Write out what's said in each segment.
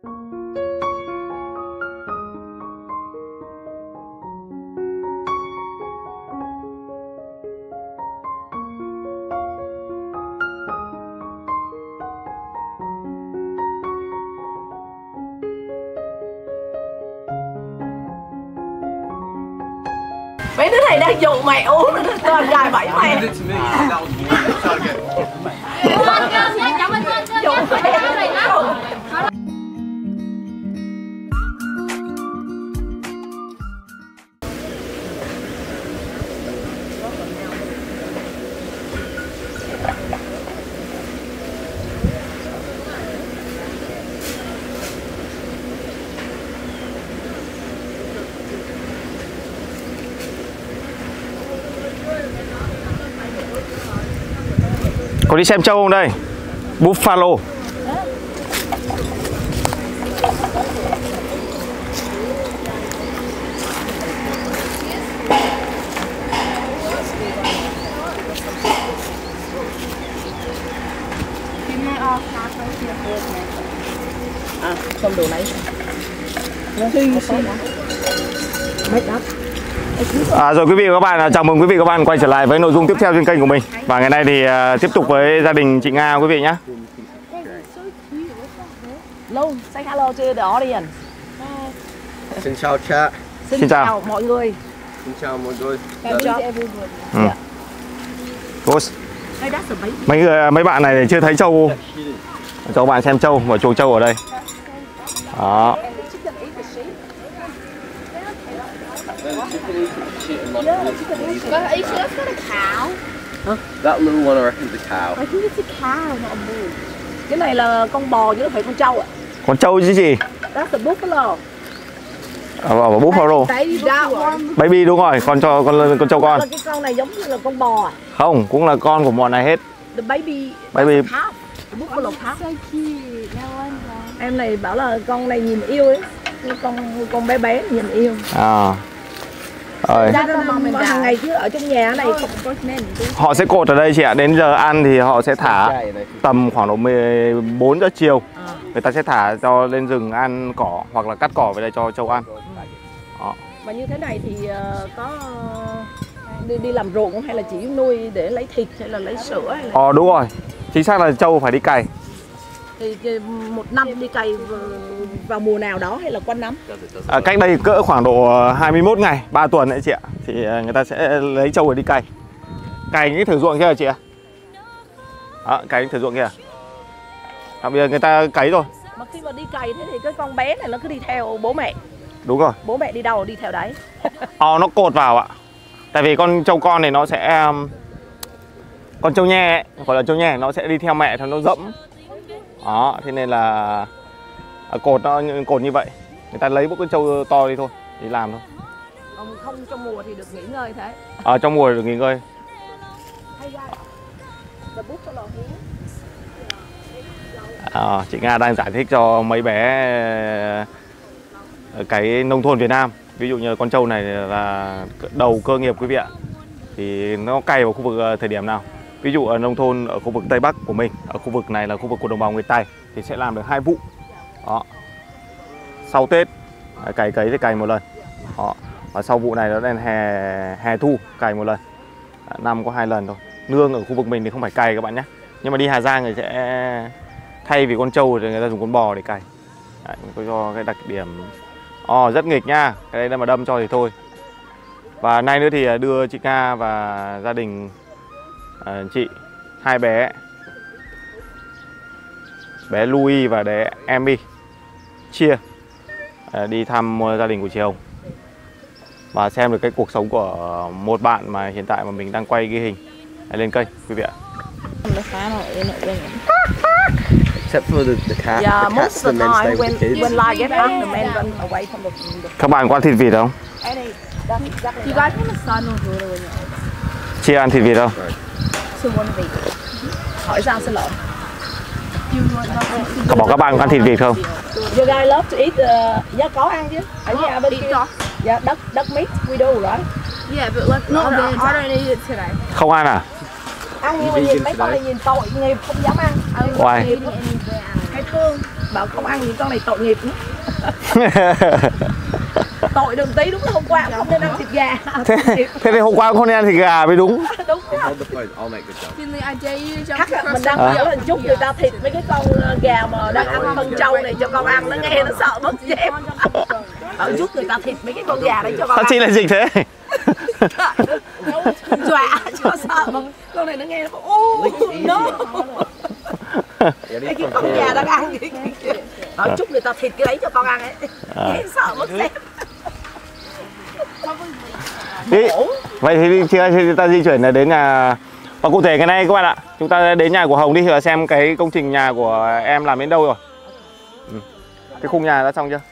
Mấy đứa này đang dụ mày uống nữa, toàn gài bẫy mày. Có đi xem trâu không đây? Buffalo. Xong đồ này. Rồi quý vị và các bạn, chào mừng quý vị và các bạn quay trở lại với nội dung tiếp theo trên kênh của mình. Và ngày nay thì tiếp tục với gia đình chị Nga quý vị nhé. Long, say hello to the audience. Xin chào cha. Xin chào mọi người. Xin chào mọi người. Mấy bạn này chưa thấy trâu, cho các bạn xem trâu và chuồng trâu ở đây. Đó. That little one I reckon is a cow. I think it's a cow, not a bull. Cái này là con bò chứ không phải con trâu ạ. Con trâu chứ gì? That's the buffalo. Buffalo. Baby đúng rồi, con trâu con. Cái con này giống như là con bò à? Không, cũng là con của bọn này hết. The baby. Baby. The buffalo calf. Em này bảo là con này nhìn yêu ấy. Con bé bé nhìn yêu. Rồi. Hàng ngày chứ ở trong nhà này họ sẽ cột ở đây chị ạ. Đến giờ ăn thì họ sẽ thả tầm khoảng độ 14 giờ chiều. Người ta sẽ thả cho lên rừng ăn cỏ hoặc là cắt cỏ về đây cho trâu ăn. Đó. Mà như thế này thì có đi làm ruộng hay là chỉ nuôi để lấy thịt hay là lấy sữa hay là... Đúng rồi. Chính xác là trâu phải đi cày. Thì một năm đi cày vào mùa nào đó hay là quanh năm? Cách đây cỡ khoảng độ 21 ngày, 3 tuần đấy chị ạ. Thì người ta sẽ lấy trâu để đi cày. Cày những cái thửa ruộng kia hả chị ạ? Cày những thửa ruộng kia. Bây giờ người ta cấy rồi. Mà khi mà đi cày thế thì cái con bé này nó cứ đi theo bố mẹ. Đúng rồi. Bố mẹ đi đâu đi theo đấy. Nó cột vào ạ. Tại vì con trâu con này nó sẽ... Con trâu nhe ấy, gọi là trâu nhe, nó sẽ đi theo mẹ theo nó dẫm. Đó, thế nên là cột như vậy. Người ta lấy một cái trâu to đi thôi, đi làm thôi. Còn không trong mùa thì được nghỉ ngơi thế. Trong mùa thì được nghỉ ngơi. Chị Nga đang giải thích cho mấy bé cái nông thôn Việt Nam. Ví dụ như con trâu này là đầu cơ nghiệp quý vị ạ. Thì nó cày vào khu vực thời điểm nào? Ví dụ ở nông thôn ở khu vực Tây Bắc của mình, ở khu vực này là khu vực của đồng bào người Tày thì sẽ làm được 2 vụ. Đó. Sau Tết cày cấy thì cày một lần. Đó. Và sau vụ này nó đến hè thu cày một lần. Năm có 2 lần thôi. Nương ở khu vực mình thì không phải cày các bạn nhé. Nhưng mà đi Hà Giang thì sẽ thay vì con trâu thì người ta dùng con bò để cày. Đấy, có cho cái đặc điểm rất nghịch nha. Cái đấy là mà đâm cho thì thôi. Và nay nữa thì đưa chị Nga và gia đình chị, 2 bé Louis và bé Emmy chia đi thăm gia đình của chị Hồng và xem được cái cuộc sống của một bạn mà hiện tại mà mình đang quay ghi hình lên kênh quý vị ạ. Except for the cat. Yeah, the most of the time when live get up, the men run away from the... Các bạn có ăn thịt vịt không? You guys want a son or daughter when you're older? Chị ăn thịt vịt không? So one of these. Hỏi sao xin lỗi. Có các bạn có ăn thịt vịt không? You guys love to eat dạ có ăn chứ. Ở nhà bên kia. Yeah, duck meat we do, right? Yeah, but like I don't eat it today. Không ăn à? Ăn nhưng mà nhìn mấy con này nhìn tội nghiệp không dám ăn. Why? Hay thương. bảo không ăn những con này tội nghiệp nữa. Tội đừng tí, đúng là hôm qua không nên ăn thịt gà. Thế thì hôm qua không nên ăn thịt gà mới đúng. Đúng. Hold the phone, I'll make the job. Finley, I dare you to jump Chắc là across mình the đang À. biểu là chúc người ta thịt mấy cái con gà mà đang ăn phân trâu này cho con ăn, nó nghe nó sợ mất dép. Bảo giúp người ta thịt mấy cái con gà đấy cho con Sao ăn. chị lại dịch thế? Dọa cho sợ mà con này nó nghe nó no. Cái con gà đang ăn bảo chúc người ta thịt cái đấy cho con ăn ấy. Nghe sợ mất dép. Đi. Vậy thì chúng ta di chuyển là đến nhà. Và cụ thể cái này các bạn ạ, chúng ta đến nhà của Hồng đi và xem cái công trình nhà của em làm đến đâu rồi. Cái khung nhà đã xong chưa?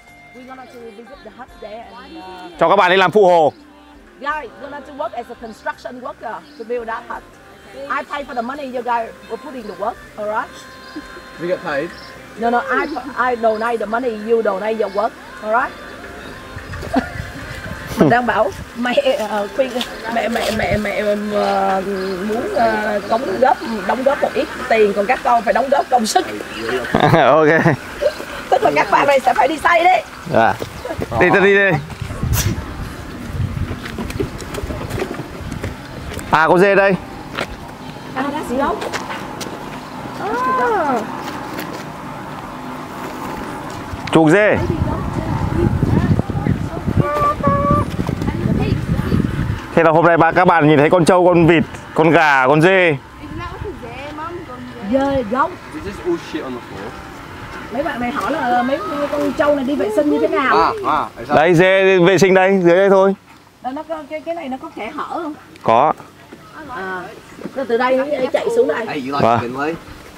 Cho các bạn đi làm phụ hồ. Guys, you're going to work as a construction worker to build that hut. I pay for the money you guys were putting to work, alright? We get paid. No, I donate the money, you donate your work, alright? Mình đang bảo mẹ khuyên mẹ muốn đóng góp một ít tiền, còn các con phải đóng góp công sức. Ok. Tức là các bạn này sẽ phải đi xây đấy. Dạ. Đi ta đi đi. À có dê đây. À, đã xì không? Chuồng dê. Thế là hôm nay các bạn nhìn thấy con trâu, con vịt, con gà, con dê. Isn't that like a dare, Mum? Dê gốc. Is this all shit on the floor? Mấy bạn này hỏi là mấy con trâu này đi vệ sinh như thế nào? Is that Đây dê vệ sinh đây, dưới đây thôi. Nó có cái này nó có kẽ hở không? Có. À, từ đây nó chạy xuống đây. Hey, you like Wow. Finlay?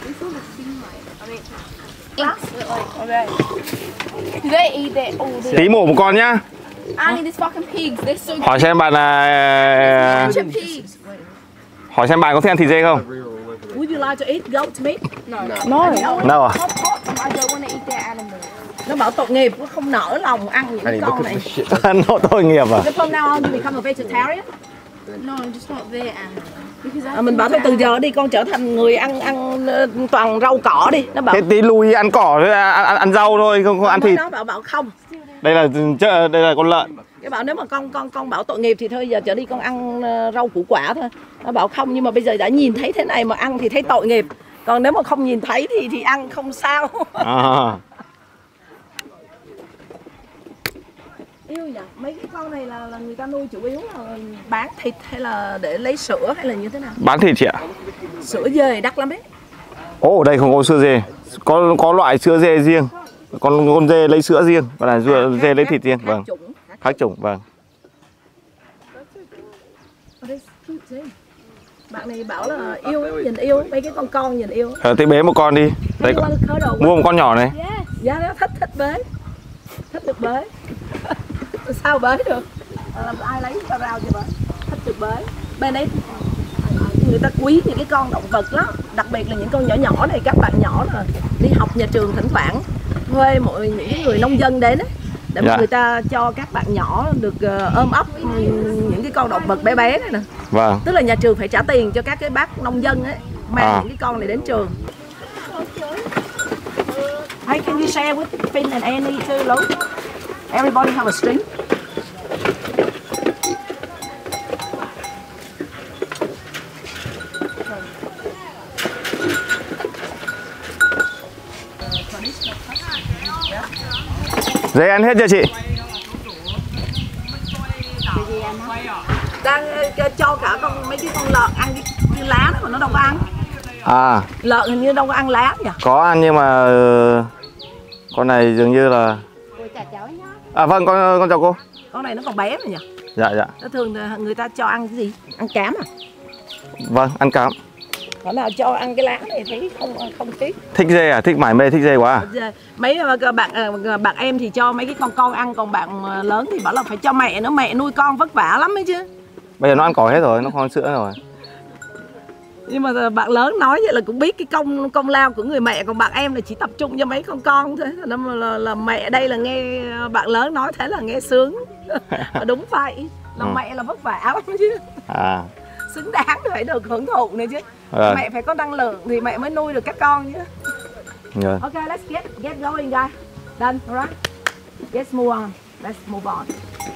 Okay. Do they eat that? Oh, Tí mổ một con nhá. I need these fucking pigs. They're so Hỏi xem bạn là bunch of pigs. hỏi xem bạn có thích ăn thịt dê không? Would you like to eat goat meat? No. Đâu à? I don't want to eat that animal. Nó bảo tội nghiệp, nó không nỡ lòng ăn những Hey, cái look con at này. this shit. Nó tội nghiệp à? Nếu from now on you become a vegetarian. No, just not their animal. Because I Mình bảo thôi từ giờ đi con trở thành người ăn toàn rau cỏ đi. Nó bảo Thế tí lui ăn cỏ thôi, ăn rau thôi, không ăn thịt. nó bảo không. Đây là con lợn. Cái bảo nếu mà con bảo tội nghiệp thì thôi giờ trở đi con ăn rau củ quả thôi. Nó bảo không, nhưng mà bây giờ đã nhìn thấy thế này mà ăn thì thấy tội nghiệp. Còn nếu mà không nhìn thấy thì ăn không sao. À. Yêu nhỉ? Mấy cái con này là người ta nuôi chủ yếu là bán thịt hay là để lấy sữa hay là như thế nào? Bán thịt chị ạ. Sữa dê đắt lắm đấy. Ồ, ở đây không có sữa dê. Có loại sữa dê riêng. Con dê lấy sữa riêng, còn là dê lấy thịt riêng. Vâng. Khác chủng, vâng. Bạn này bảo là yêu, nhìn yêu, mấy cái con nhìn yêu. Tí bế một con đi. Đây, mua một con nhỏ này. Dạ nó thích bế. Thích được bế. Sao bế được? Làm ai lấy cho rau cho bế. Thích được bế. Bên đấy người ta quý những cái con động vật lắm, đặc biệt là những con nhỏ nhỏ này. Các bạn nhỏ là đi học nhà trường thỉnh thoảng thuê những người nông dân đến ấy, để mà người ta cho các bạn nhỏ được ôm ấp những cái con động vật bé bé này nè. Vâng. Tức là nhà trường phải trả tiền cho các cái bác nông dân ấy mang những cái con này đến trường. Hey, can you share with Finn and Annie too, Lou? Everybody have a string. Dê ăn hết chưa chị? Đang cho cả mấy cái con lợn ăn cái lá đó mà nó đâu có ăn. À. Lợn hình như đâu có ăn lá nhỉ? Có ăn nhưng mà con này dường như là. À vâng, con chào cô. Con này nó còn bé mà nhỉ? Dạ dạ. Nó thường người ta cho ăn cái gì? Ăn cám à? Vâng, ăn cám. Còn nào cho ăn cái lá này thấy không tiếc. Thích dê à? Thích mải mê thích dê quá à? Mấy bạn em thì cho mấy cái con ăn, còn bạn lớn thì bảo là phải cho mẹ nữa, mẹ nuôi con vất vả lắm ấy chứ. Bây giờ nó ăn cỏ hết rồi, nó không ăn sữa rồi. Nhưng mà bạn lớn nói vậy là cũng biết cái công lao của người mẹ, còn bạn em là chỉ tập trung cho mấy con thôi. Nên là mẹ đây là nghe bạn lớn nói thế là nghe sướng. Đúng vậy, là mẹ là vất vả lắm chứ. À. Xứng đáng phải được hưởng thụ này chứ. Mẹ phải có năng lượng thì mẹ mới nuôi được các con chứ. Yeah. Okay, let's get going, guys. Done, alright. Let's move on. Let's move on.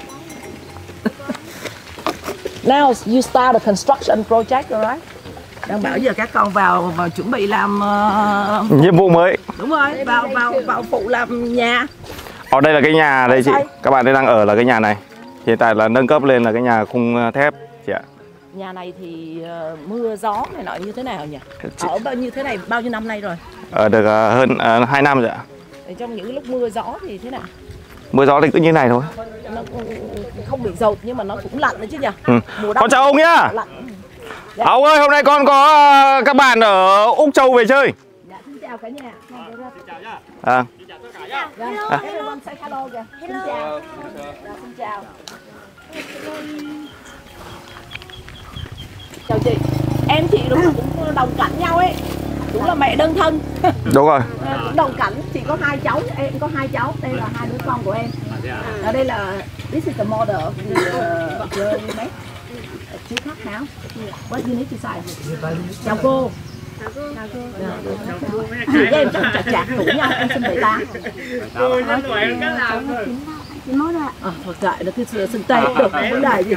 Now you start a construction project, alright. Đang bảo giờ các con vào chuẩn bị làm nhiệm vụ mới. đúng rồi, vào phụ làm nhà. Ở đây là cái nhà đây chị. Các bạn đang ở là cái nhà này. Hiện tại là nâng cấp lên là cái nhà khung thép chị ạ. Nhà này thì mưa gió này nọ như thế nào nhỉ? Ở bao nhiêu thế này bao nhiêu năm nay rồi? Ở được hơn 2 năm rồi ạ. Trong những lúc mưa gió thì thế nào? Mưa gió thì cứ như này thôi. Nó không bị dột nhưng mà nó cũng lạnh đấy chứ nhỉ? Ừ. Con chào ông nhá. Lạnh. Dạ. Ông ơi, hôm nay con có các bạn ở Úc Châu về chơi. Dạ, xin chào cả nhà. Xin chào nhá. Xin chào tất cả nhá. Dạ, everyone say hello kìa. Xin chào. Dạ, xin chào. Chào chị. Em chị đúng là cũng đồng cảnh nhau ấy. Đúng là mẹ đơn thân. Đúng rồi. Cũng đồng cảnh, chị có 2 cháu, em có 2 cháu. Đây là 2 đứa con của em. Ở đây là this is the model of the girl we made. Chú khác háo. What you need to say? Chào cô. Chào cô. Chị với em chắc chặt tuổi nhau, em sinh 78. Cô nhân tuổi cái làm thôi. 91 ạ. Thôi kệ, nó cứ xưng tây được, không vấn đề gì.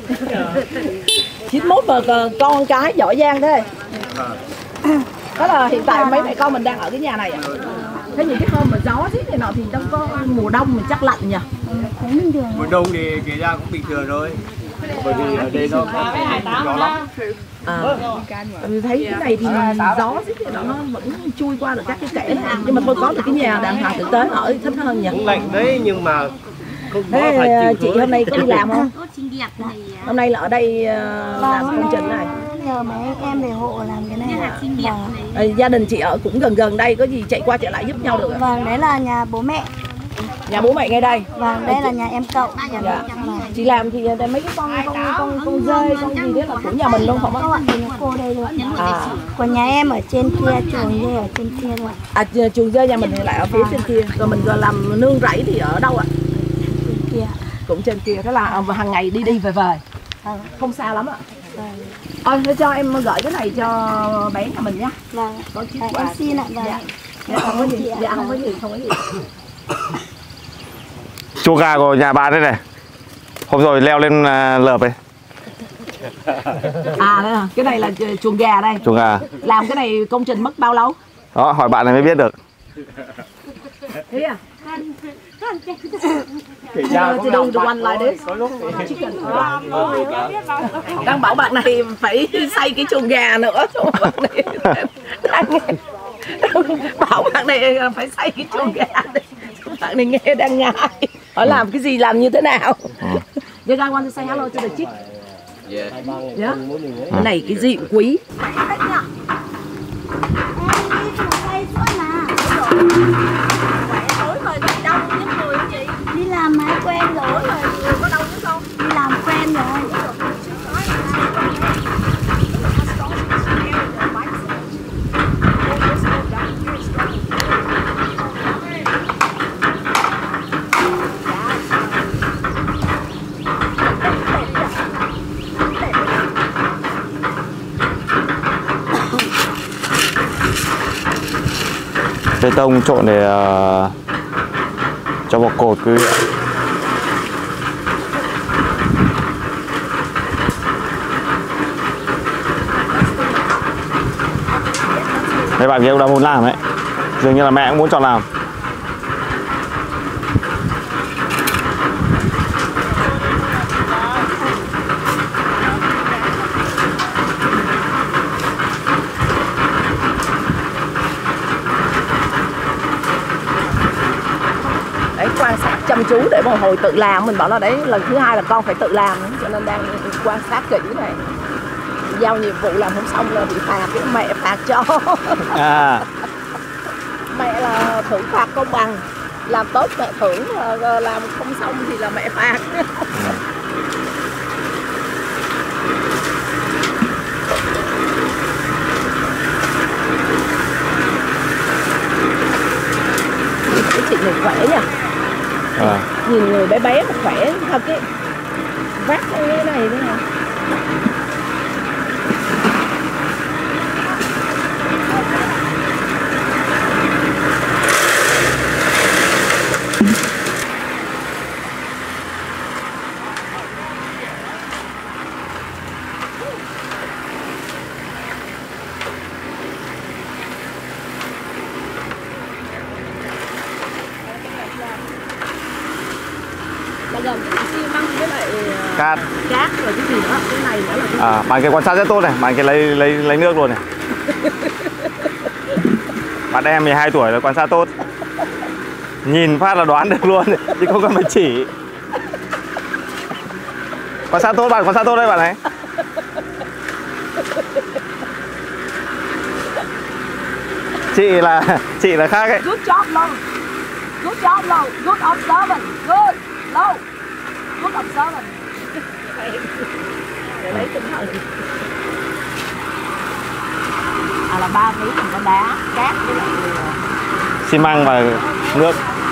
91 mà con cái giỏi giang thế. Đó là hiện tại mấy mẹ con mình đang ở cái nhà này ạ. Thế những cái hôm mà gió xíu này nọ thì đâu có mùa đông mình chắc lạnh nhỉ? Mùa đông thì kể ra cũng bình thường thôi. Bởi vì ở đây nó có gió lắm. Mình thấy cái này thì gió xíu thì nó vẫn chui qua được các cái kẽ này. Nhưng mà tôi có được cái nhà đàng hoàng thực tế ở thích hơn nhỉ? Cũng lạnh đấy nhưng mà không thế phải chị hôm nay có đi làm không? Hôm nay là ở đây làm công trình này. Nhờ mấy em về hộ làm cái này. Vâng. Gia đình chị ở cũng gần gần đây, có gì chạy qua chạy lại giúp nhau được. Vâng, đấy là nhà bố mẹ. Nhà bố mẹ ngay đây. Vâng, đây là nhà em cậu. Dạ. Chị làm thì mấy cái con dơi, con gì đấy là của nhà mình luôn không á? Không ạ, thì cô đây luôn. Còn nhà em ở trên kia, chuồng dơi ở trên kia luôn. Chuồng dơi nhà mình thì lại ở phía trên kia. Rồi mình làm nương rẫy thì ở đâu ạ? Trên kia. Cũng trên kia, thế là hàng ngày đi về. Không xa lắm ạ. Ôi, thế cho em gửi cái này cho bé nhà mình nhá. Vâng. Có chiếc em xin ạ. Vâng. Dạ, không có gì. Dạ, không có gì. Chua gà của nhà bà đây này. Hôm rồi leo lên lợp ấy. Đây à, cái này là chuồng gà đây. Chuồng gà. Làm cái này công trình mất bao lâu? Đó, hỏi bạn này mới biết được. Thế à? kể ra Thì đâu được one like this. Đang bảo bạn này phải xây cái chuồng gà nữa. Bạn này bảo bạn này phải xây cái chuồng gà. Bạn này nghe đang ngại. Hỏi làm cái gì, làm như thế nào? You guys want to say hello to the chick? Yeah. Yeah. Cái này cái gì cũng quý. Đi làm máy quen rồi. Có đâu nữa không? Đi làm quen rồi. Bê tông trộn để cho vào cột quý vị ạ. Mấy bạn kia cũng đã muốn làm đấy. Dường như là mẹ cũng muốn chọn làm. Đấy, quan sát chăm chú để một hồi tự làm. Mình bảo là đấy lần thứ 2 là con phải tự làm, cho nên đang quan sát kỹ này. Giao nhiệm vụ làm không xong là bị phạt, cái mẹ phạt cho. Mẹ là thưởng phạt công bằng, làm tốt mẹ thưởng, làm không xong thì là mẹ phạt. Cái chị này khỏe nha. Nhìn người bé bé mà khỏe thật ấy. Vác cái này thế này. Là gồm xi măng với lại Cát. cát rồi cái gì nữa, cái này nữa là cái Bạn kia quan sát rất tốt này, bạn kia lấy nước luôn này. Bạn em 12 tuổi là quan sát tốt. Nhìn phát là đoán được luôn, chứ không cần phải chỉ. Quan sát tốt bạn, quan sát tốt đấy bạn ấy. Chị là khác ấy. good job Long. Good job Long. Good observant. Good. Long. Good observant. Để lấy tinh thần. Là 3 tí mình có đá, cát với lại Xi măng và nước.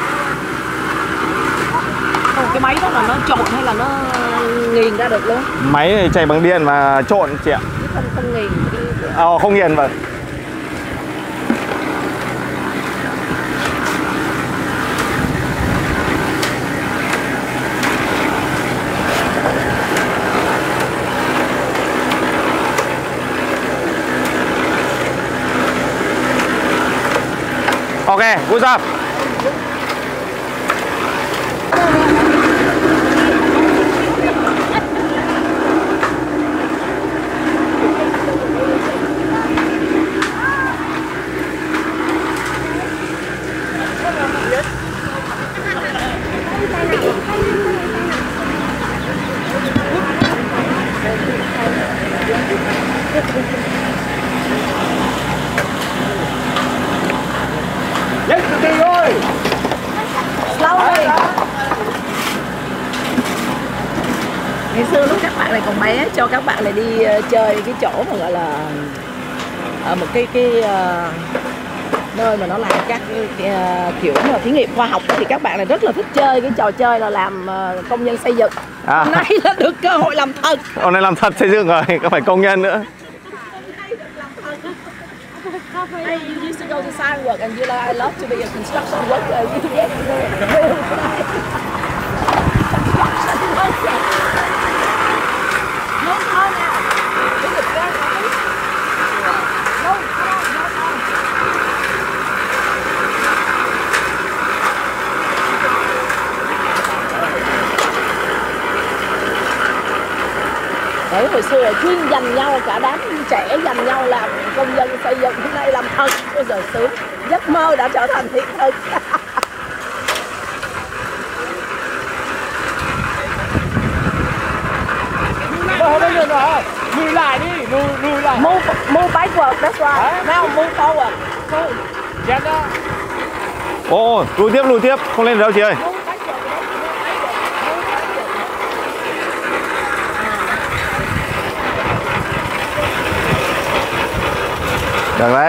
cái máy đó là nó trộn hay là nó nghiền ra được luôn? Máy này chạy bằng điện và trộn chị ạ. Chứ không nghiền. Không nghiền vậy. Ok, good job. Yes, từ từ thôi. Slowly. Ngày xưa lúc các bạn này còn bé cho các bạn này đi chơi cái chỗ mà gọi là một cái nơi mà nó làm các kiểu mà thí nghiệm khoa học đó, thì các bạn này rất là thích chơi cái trò chơi là làm công nhân xây dựng. Hôm nay là được cơ hội làm thật. Hôm nay làm thật xây dựng rồi, có phải công nhân nữa. Hey, you used to go to science work and you're like, I love to be a construction worker. You get the real life. Construction worker. No, come now. Is it very nice? No, come on, no, come. Đấy, hồi xưa chuyên dành nhau, cả đám trẻ dành nhau làm công dân xây dựng, hôm nay làm thật. Ôi giời sướng, giấc mơ đã trở thành hiện thực. Bây giờ rồi, lùi lại đi, lùi lại. Move backward, that's right. Now move forward. Move. Yes đó. Ồ, lùi tiếp, không lên được đâu chị ơi. Move backward. Được đấy.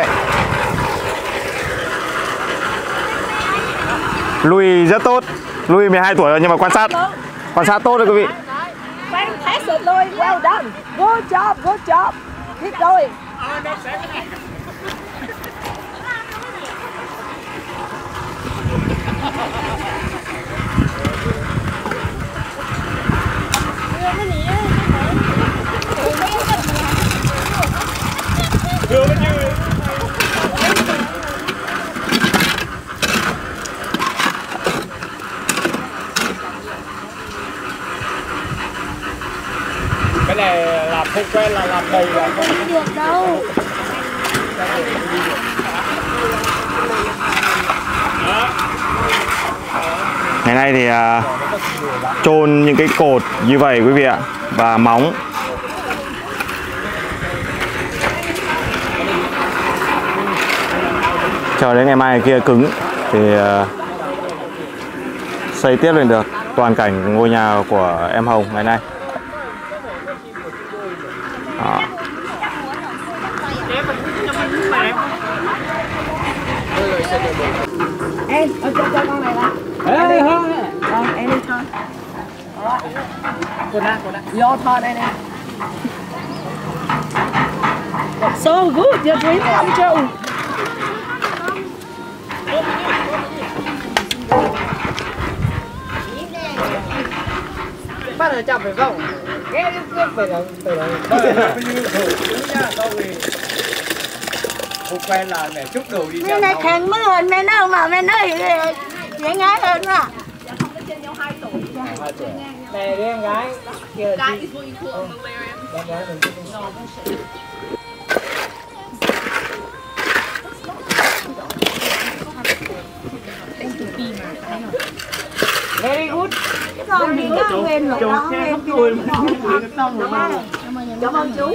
Lùi rất tốt. Lùi 12 tuổi rồi nhưng mà quan sát tốt đấy quý vị. Fantastic, Louis. Well done. Good job, good job. Keep going. Cái này làm không quen là làm đầy là Không đi được đâu. Ngày nay thì chôn những cái cột như vậy quý vị ạ, và móng. Chờ đến ngày mai kia cứng thì xây tiếp lên được toàn cảnh ngôi nhà của em Hồng ngày nay. Đó. Em, cho con này là. Ê, hơn. Em đi thôi. Your turn đây nè. So good, your dream come true. bắt là chậm phải không? Ghé đi cướp phải là không quen là mẹ chúc đồ đi. Mẹ này thèm mới hơn mẹ nó mà mẹ nói dễ ngái hơn mà. Mẹ đi em gái. Very good. Con thì nó quên rồi đó. Cảm ơn chú.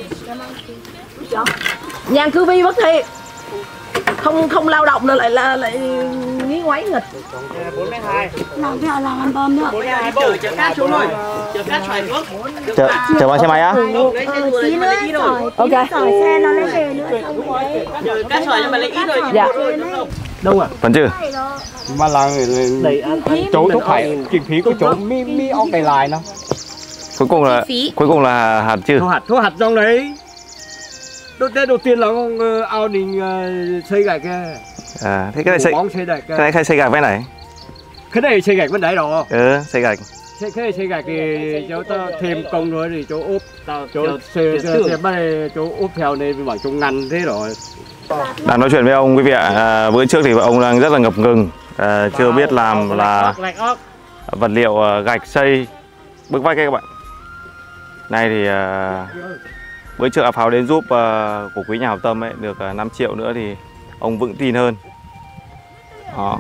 Nhàn cư vi bất thiệt. Không lao động nữa lại nghĩ ngoáy nghịch. 4m2. Làm cái làm ăn bơm nữa. 4m2 bộ chở cát chú ơi. Chở cát xoài nước. Chở bằng xe máy á? Tí nữa rồi. Ok. Rồi xe nó lấy về nữa. Chở cát xoài nhưng mà lấy ít thôi. Dạ. Đâu à? Vẫn chưa? Mà là chỗ thúc phải kinh phí của chỗ mi ốc đầy lại nó. Cuối cùng là hạt chưa? Thu hạt trong đấy. Đầu tiên là con ao đình xây gạch kia. À, thế cái này xây gạch. cái này xây gạch bên này? Cái này xây gạch bên đấy rồi. Ừ, xây gạch. Cái này xây gạch thì chỗ ta thêm công nữa thì chỗ ốp chỗ chỗ ốp theo này bảo chỗ ngăn thế rồi. Đang nói chuyện với ông quý vị ạ. Bữa trước thì ông đang rất là ngập ngừng, chưa biết làm là vật liệu gạch xây bức vách các bạn. Nay thì bữa trước Pháo đến giúp của quý nhà hảo tâm ấy được 5 triệu nữa thì ông vững tin hơn. Đó.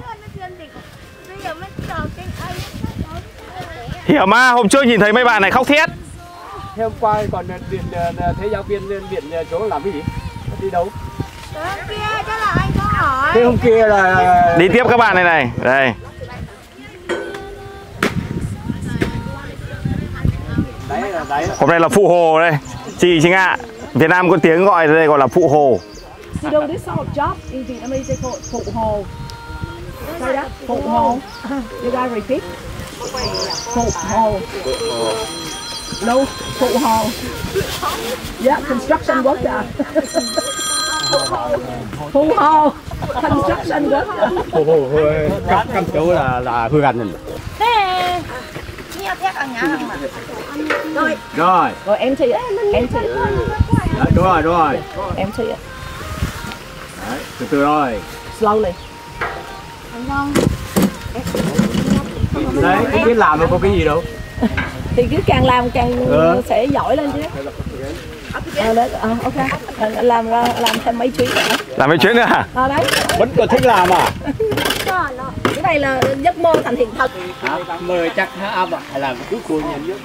Hiểu mà, hôm trước nhìn thấy mấy bạn này khóc thét. Thế hôm qua còn thấy giáo viên điện chỗ làm cái gì? Đi đâu? Kia chắc là anh có hỏi. Thế hôm kia là đi tiếp các bạn này đây. Đấy. Hôm nay là phụ hồ đây. Chị chính ạ. Việt Nam có tiếng gọi đây gọi là phụ hồ. To do this sort of job in Vietnamese they call it phụ hồ. Say that, phụ hồ. You gotta repeat. Phụ hồ. No, phụ hồ. Yeah, construction worker. Phụ hồ. Construction worker. Cắm chỗ là hư hành rồi. Thế nhiều thét ở nhà không mà. Rồi em thì Đấy, đúng rồi. em thì Đấy, từ rồi. slowly. Đấy, cái biết làm mà có cái gì đâu. Thì cứ càng làm càng sẽ giỏi lên chứ. Ok, làm thêm mấy chuyến nữa. Làm mấy chuyến nữa hả? Đấy. Vẫn còn thích làm à? Cái này là giấc mơ thành hiện thực. Mời chắc hả mà hay làm cứ cô nhận nhất.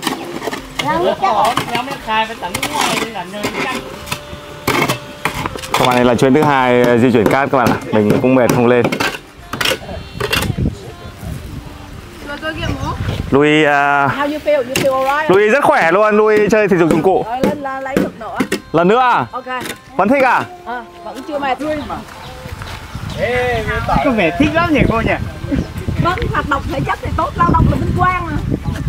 Các bạn này là chuyến thứ hai di chuyển cát các bạn ạ. Mình cũng mệt không lên. Louis How you feel? You feel alright? Louis rất khỏe luôn, Louis chơi thể dục dụng cụ. Rồi lên lấy lực nữa. Lần nữa à? Ok. Vẫn thích à? Vẫn chưa mệt. Có vẻ thích lắm nhỉ cô nhỉ? Vâng, hoạt động thể chất thì tốt, lao động là vinh quang mà.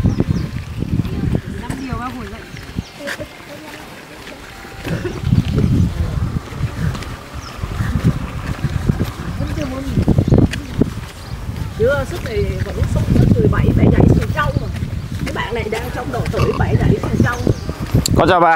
Chưa sức thì vẫn sống sức 17 bẻ gãy sườn trâu mà. Các bạn này đang trong độ tuổi bẻ gãy sườn trâu. Con chào bà.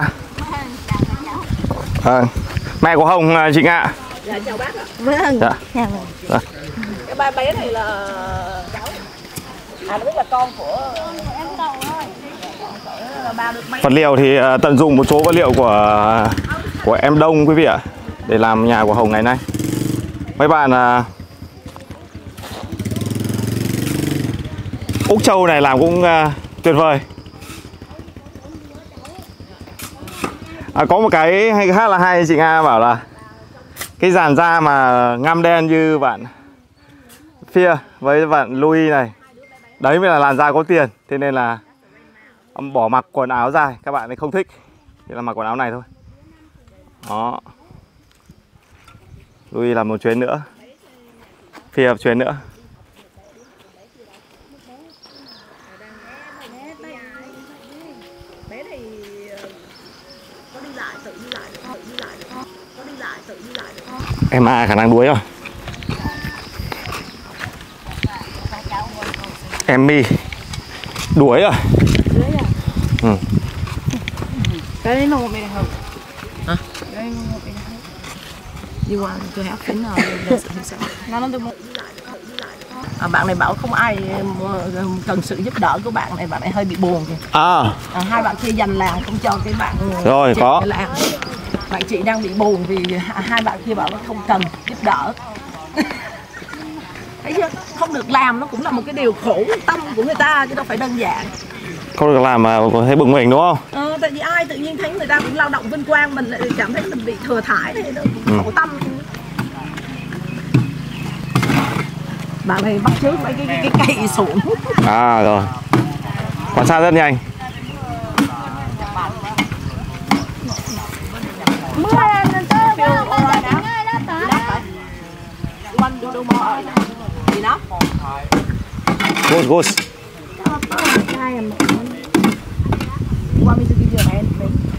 Mẹ của Hồng chị ạ. Dạ chào bác ạ. Vâng. Dạ. Cái ba bé này là cháu. Nó biết là con của Em đầu thôi. ba được mấy. Vật liệu thì tận dụng một số vật liệu của em Đông quý vị ạ, để làm nhà của Hồng ngày nay. Mấy bạn Úc Châu này làm cũng tuyệt vời. Có một cái khá là hay, chị Nga bảo là cái dàn da mà ngăm đen như bạn Phia với bạn Louis này, đấy mới là làn da có tiền. Thế nên là bỏ mặc quần áo dài, các bạn ấy không thích, thì là mặc quần áo này thôi. Đó. Louis làm một chuyến nữa, Phia chuyến nữa. Bé này có đi lại, tự đi lại, có đi lại, tự đi lại. Em khả năng đuối rồi. Em Mi đuối rồi. Cái nó một mình không? Hả? Cái nó một mình không? You want to have fun or nó bạn này bảo không ai cần sự giúp đỡ của bạn này hơi bị buồn kìa. Hai bạn kia giành làng không cho cái bạn rồi có làng. Bạn chị đang bị buồn vì hai bạn kia bảo nó không cần giúp đỡ. Thấy chưa? Không được làm nó cũng là một cái điều khổ tâm của người ta chứ đâu phải đơn giản. Không được làm mà thấy bực mình đúng không? Tại vì ai tự nhiên thấy người ta cũng lao động vinh quang, mình lại cảm thấy mình bị thừa thãi này, khổ tâm. Bạn này bắt chước mấy cái cây sụn. Rồi. Quan sát rất nhanh. Mưa là nó tới đó, bao giờ cũng ngay đó tới. Quanh đôi mò gì nó? Good. Qua mình sẽ give you an hand.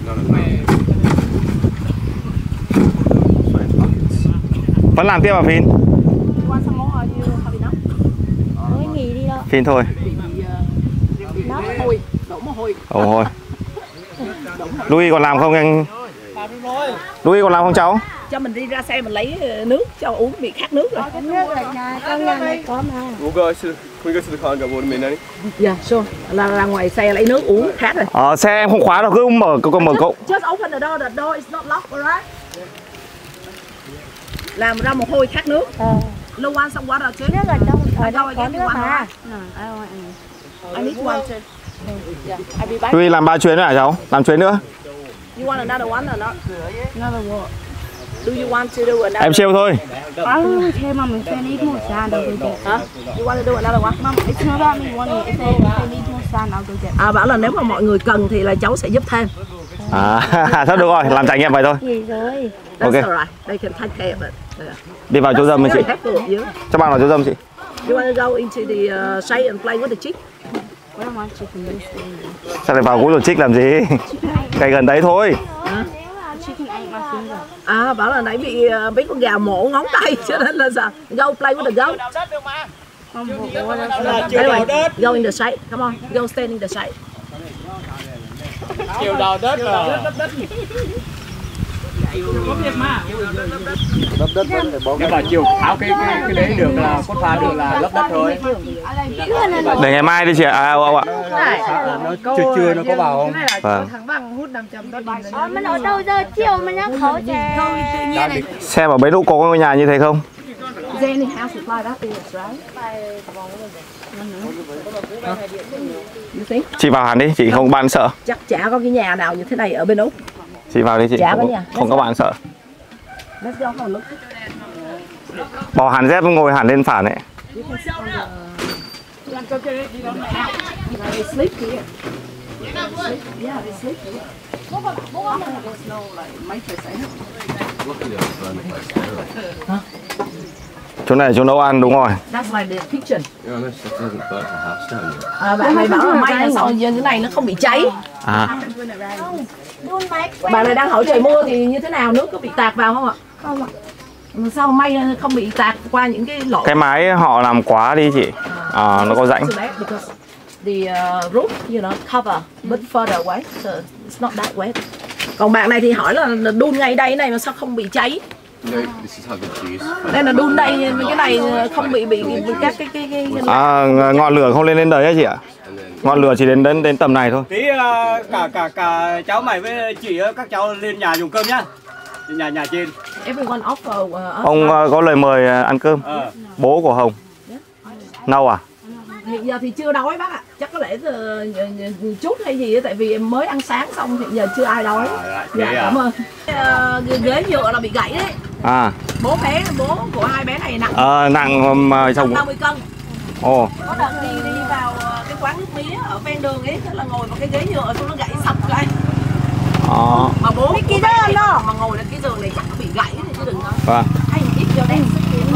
Vẫn làm tiếp à Phin? Qua xong món rồi you have enough? Mới nghỉ đi đâu. Phin thôi. Đổ mồ hôi. Ồ thôi. Louis còn làm không anh? Louis còn làm không cháu? Cho mình đi ra xe mình lấy nước cho uống, bị khát nước rồi. Nước ở nhà, trong nhà này có mà. We'll go to the car and get water made, Nanny. Dạ, sure. Là ngoài xe lấy nước uống khát rồi. Xe em không khóa đâu, cứ mở cậu. Just open the door is not locked, alright? Làm ra mồ hôi khát nước. Lưu An xong water chứ? Nước ở đâu có nước mà. I need one too. Yeah, I'll be back. Louis làm 3 chuyến nữa hả cháu? Làm chuyến nữa? You want another one or not? Another one. Do you want to do another? Em trêu thôi. Okay, Mom, if they need more sand, I'll go get. Hả? You want to do another one? Mom, it's not about me wanting it. If they need more sand, I'll go get. Bảo là nếu mà mọi người cần thì là cháu sẽ giúp thêm. Thôi được rồi, làm trải nghiệm vậy thôi. Gì rồi? That's Okay. alright. They can take care of it. Yeah. Đi vào chỗ dâm đi chị. Cho bạn vào chỗ dâm chị. You want to go into the shade and play with the chick? I don't want chicken this. Sao lại vào gối lột chích làm gì? Cái gần đấy thôi. Chicken ain't my finger. Bảo là nãy bị mấy con gà mổ ngón tay cho nên là sao? Go play with the goat. Anyway, go in the shade. Come on, go stand in the shade. Chiều đầu đất rồi. Nhưng mà chiều tháo cái đấy được là cốt pha được là lấp đất thôi. Để ngày mai đi chị ạ. Ông ạ. Chưa nó có vào không? Vâng. Mình ở đâu giờ chiều mình nhắc khẩu chè. Xem ở bến đỗ có ngôi nhà như thế không? Jenny house is like that, right? You think? Chị vào hẳn đi, chị không bạn sợ. Chắc chả có cái nhà nào như thế này ở bên Úc. Chị vào đi chị. Chả có nhà. Không có bạn sợ. Let's go have a look. Bỏ hẳn dép ngồi hẳn lên phản ấy. You can sit on the... They sleep here. Yeah, they sleep here. There's no like mattress in it. Chỗ này chỗ nấu ăn đúng rồi. That's like the kitchen. Yeah, unless it doesn't burn the house down yet. Bạn này bảo là may là sao như thế này nó không bị cháy. Bạn này đang hỏi trời mưa thì như thế nào, nước có bị tạt vào không ạ? Không ạ. Sao may không bị tạt qua những cái lỗ? Cái mái họ làm quá đi chị. Nó có rãnh. The roof, you know, cover but further away, so it's not that wet. Còn bạn này thì hỏi là đun ngay đây này mà sao không bị cháy? No, this is how the cheese. Đây là đun đây, cái này không bị các cái ngọn lửa không lên đời ấy chị ạ. Ngọn lửa chỉ đến tầm này thôi. Tí cả cháu mày với chị các cháu lên nhà dùng cơm nhá. Nhà trên. Everyone offer. Ông có lời mời ăn cơm. Bố của Hồng. Nâu à? Hiện giờ thì chưa đói bác ạ. Chắc có lẽ chút hay gì đó, tại vì em mới ăn sáng xong hiện giờ chưa ai đói. Dạ cảm ơn. Ghế nhựa là bị gãy đấy. Bố của hai bé này nặng. Nặng chồng 50 cân. Ồ. Có đợt đi vào cái quán nước mía ở ven đường ấy, tức là ngồi vào cái ghế nhựa xong nó gãy sập cái. Mà bố cái bé mà ngồi lên cái giường này chắc nó bị gãy thì chứ đừng nói. Vâng. Hay ít vô đây.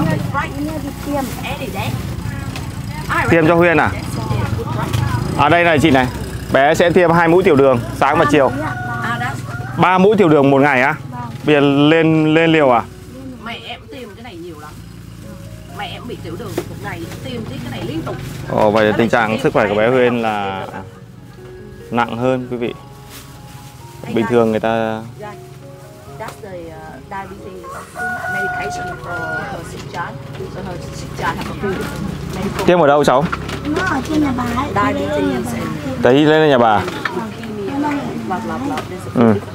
Tiêm cho Huyên à? Đây này chị này. Bé sẽ tiêm 2 mũi tiểu đường sáng và chiều. 3 mũi tiểu đường một ngày á? Bây giờ lên liều à? Mẹ em tiêm cái này nhiều lắm. Mẹ em bị tiểu đường một ngày tiêm cái này liên tục. Vậy tình trạng sức khỏe của bé Huyên là nặng hơn quý vị. bình thường người ta That's the diabetes medication for her sick child. So her sick child have a few medical. tiêm ở đâu cháu? Nó ở trên nhà bà ấy. Diabetes and Đấy lên nhà bà. leukemia, blah blah blah. There's a Ừ. few different.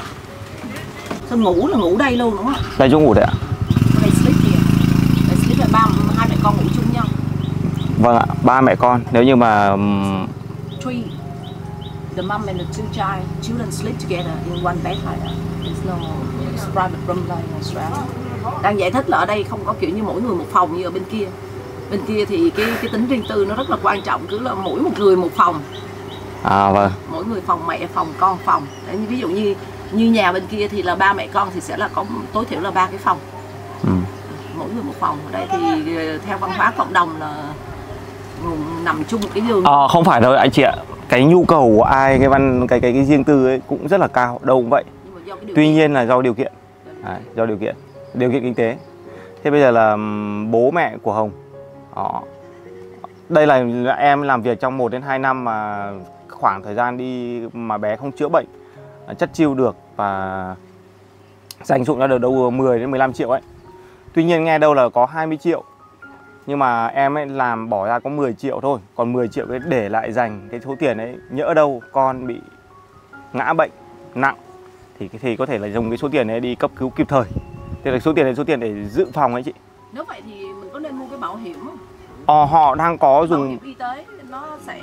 Sao ngủ là ngủ đây luôn đúng không? Đây chỗ ngủ đấy ạ. They sleep here. They sleep là hai mẹ con ngủ chung nhau. Vâng ạ, ba mẹ con. Nếu như mà Three. The mom and the children sleep together in one bed like that. There's no private room like in Australia. Đang giải thích là ở đây không có kiểu như mỗi người một phòng như ở bên kia. Bên kia thì cái tính riêng tư nó rất là quan trọng, cứ là mỗi một người một phòng. à vâng. Mỗi người phòng, mẹ phòng, con phòng. Đấy, ví dụ như nhà bên kia thì là ba mẹ con thì sẽ là có tối thiểu là 3 cái phòng. Ừ. Mỗi người một phòng. Ở đây thì theo văn hóa cộng đồng là nằm chung một cái giường. Không phải đâu anh chị ạ. Cái nhu cầu của ai, cái riêng tư ấy cũng rất là cao, đâu cũng vậy. Nhưng mà do cái điều Tuy kiện. nhiên là do điều kiện. Đấy, do điều kiện kinh tế. Thế bây giờ là bố mẹ của Hồng. Đây là em làm việc trong 1 đến 2 năm mà khoảng thời gian đi mà bé không chữa bệnh, chất chiêu được và dành dụm ra được đâu 10 đến 15 triệu ấy. Tuy nhiên nghe đâu là có 20 triệu. Nhưng mà em ấy làm bỏ ra có 10 triệu thôi. Còn 10 triệu cái để lại dành cái số tiền ấy, nhỡ đâu con bị ngã bệnh nặng thì có thể là dùng cái số tiền ấy đi cấp cứu kịp thời. Thế là số tiền này số tiền để dự phòng ấy chị. Nếu vậy thì mình có nên mua cái bảo hiểm không? Họ đang có Bảo dùng hiểm y tế nó sẽ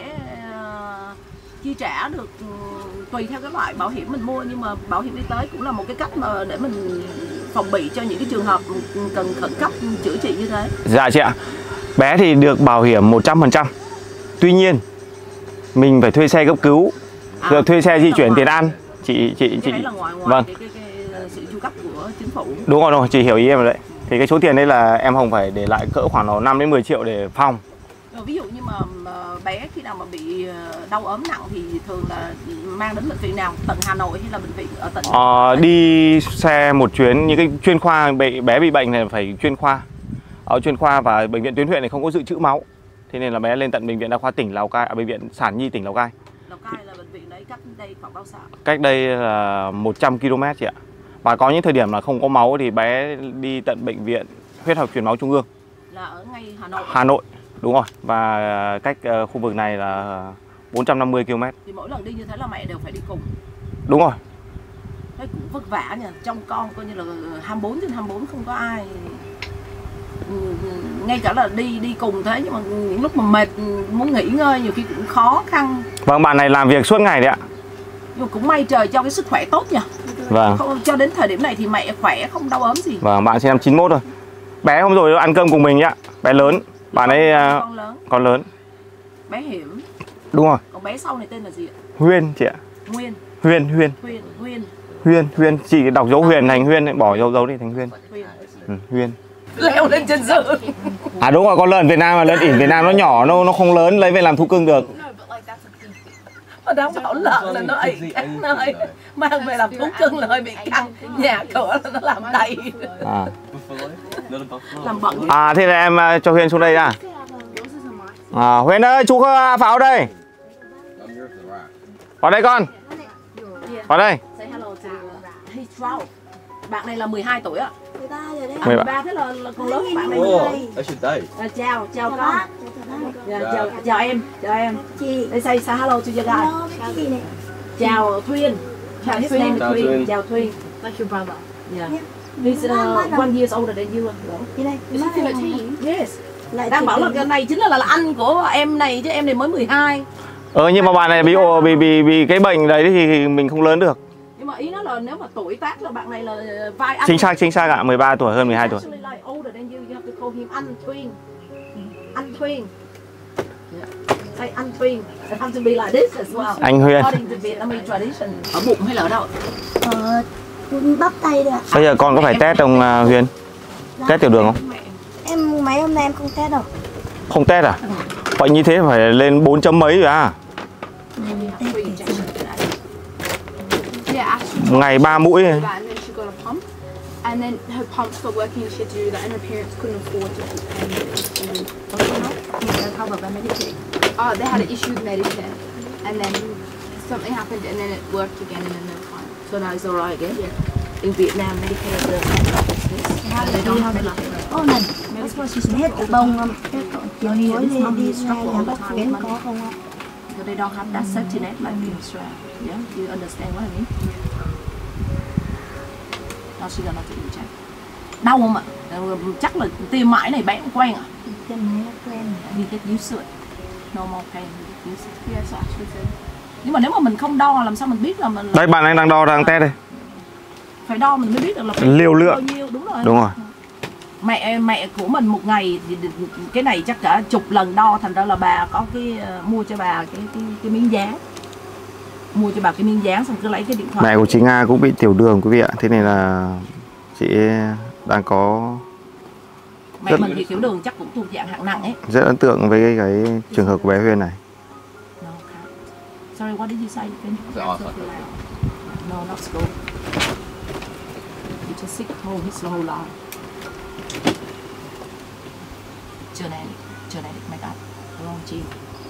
chi trả được tùy theo cái loại bảo hiểm mình mua, nhưng mà bảo hiểm y tế cũng là một cái cách mà để mình phòng bị cho những cái trường hợp cần khẩn cấp chữa trị như thế. Dạ chị ạ. Bé thì được bảo hiểm 100%. Tuy nhiên mình phải thuê xe cấp cứu, thuê xe di chuyển tiền ăn. Chị Cái đấy là ngoài vâng. cái sự chu cấp của chính phủ. Đúng rồi, chị hiểu ý em rồi đấy. Thì cái số tiền đấy là em Hồng phải để lại cỡ khoảng 5 đến 10 triệu để phòng. Ví dụ như mà bé khi nào mà bị đau ốm nặng thì thường là mang đến bệnh viện nào? Tận Hà Nội hay là bệnh viện ở tỉnh? Đi xe một chuyến, những cái chuyên khoa bé bị bệnh này phải chuyên khoa. Ở chuyên khoa và bệnh viện tuyến huyện này không có dự trữ máu. Thế nên là bé lên tận bệnh viện đa khoa tỉnh Lào Cai, bệnh viện Sản Nhi tỉnh Lào Cai. Lào Cai là bệnh viện đấy cách đây khoảng bao xa? Cách đây là 100 km chị ạ. Và có những thời điểm là không có máu thì bé đi tận bệnh viện huyết học truyền máu trung ương. Là ở ngay Hà Nội. Hà Nội, đúng rồi. Và cách khu vực này là 450 km. Thì mỗi lần đi như thế là mẹ đều phải đi cùng. Đúng rồi. Thế cũng vất vả nha, trong con coi như là 24/24 không có ai. Ngay cả là đi cùng thế nhưng mà những lúc mà mệt muốn nghỉ ngơi nhiều khi cũng khó khăn. Vâng, bạn này làm việc suốt ngày đấy ạ. Nhưng mà cũng may trời cho cái sức khỏe tốt nha. Vâng. Không, cho đến thời điểm này thì mẹ khỏe không đau ốm gì. Vâng, bạn sinh năm 91 rồi. Bé hôm rồi ăn cơm cùng mình ạ. Bé lớn, bạn ấy con lớn. Bé Hiểm. Đúng rồi. Còn bé sau này tên là gì ạ? Huyên chị ạ. Nguyên. Huyên. Chị đọc dấu Huyền thành Huyên, bỏ dấu đi thành Huyên. Huyên. Leo lên trên giường. Đúng rồi, con lợn Việt Nam mà lợn ỉn Việt Nam nó nhỏ, nó không lớn, lấy về làm thú cưng được. Mà đang bảo lợn là nó ị các nơi, mang về làm thú cưng là hơi bị căng, nhà cửa là nó làm đầy. Làm bẩn. Thế là em cho Huyên xuống đây ra. Huyên ơi, chú có Pháo đây. Vào đây con. Vào đây. Say hello to he's 12. Bạn này là 12 tuổi ạ. 13 rồi đấy. 13 thế là còn lớn bạn này. That's your day. Chào con. Chào em. Chị. Đây say hello to your guy. Cái gì này? Chào Thuyên. Chào Thuyên. Chào Thuyên. Like your brother. Yeah. He's 1 year older than you. Cái này. Is he 13? Yes. Đang bảo là cái này chính là anh của em này chứ em này mới 12. Nhưng mà bạn này bị cái bệnh đấy thì mình không lớn được. Nhưng mà ý nó là nếu mà tuổi tác là bạn này là vai anh. Chính xác ạ, 13 tuổi hơn 12 tuổi. Actually like older than you have to call him anh Thuyên. Anh Thuyên. Say anh Thuyên. It has to be like this as well. Anh Huyên. According to Vietnamese tradition. Ở bụng hay là ở đâu? Ở bắp tay được. Bây giờ con có phải test không Huyền? Test tiểu đường không? Em mấy hôm nay em không test đâu. Không test à? Bệnh như thế phải lên 4 chấm mấy rồi à? Yeah, Astrid Ngày 3 mũi. and then she got a pump, and then her pump stopped working. She had to do that, and her parents couldn't afford to pay they had an issue with medicine, and then something happened, and then it worked again, and then they were fine. So now it's alright again. In Vietnam, Medicare does they don't have Medicare. Oh này, that's why she's hết bông không? Chiều tối đi ra nhà bác Phú có không ạ? So they don't have that safety net like in Australia. Yeah, you understand what I mean? Now she's gonna take the check. Đau không ạ? Chắc là tiêm mãi này bé cũng quen ạ. Tiêm này nó quen. You get used to it. No more pain. You get used to it. Yes, actually. Nhưng mà nếu mà mình không đo làm sao mình biết là mình Đây bạn anh đang đo đang test đây. Phải đo mình mới biết được là phải Liều lượng. bao nhiêu. Đúng rồi. Đúng rồi. Mẹ của mình một ngày thì cái này chắc cả chục lần đo, thành ra là bà có cái mua cho bà cái miếng dán, mua cho bà cái miếng dán xong cứ lấy cái điện thoại. Mẹ của chị Nga cũng bị tiểu đường quý vị ạ. Thế này là chị đang có Mẹ mình thì tiểu đường chắc cũng thuộc dạng hạng nặng ấy. rất ấn tượng với cái trường hợp của bé Huyền này. No, okay. Sorry, what did you say? No, not school. You just sick his whole life. Genetic makeup, wrong gene.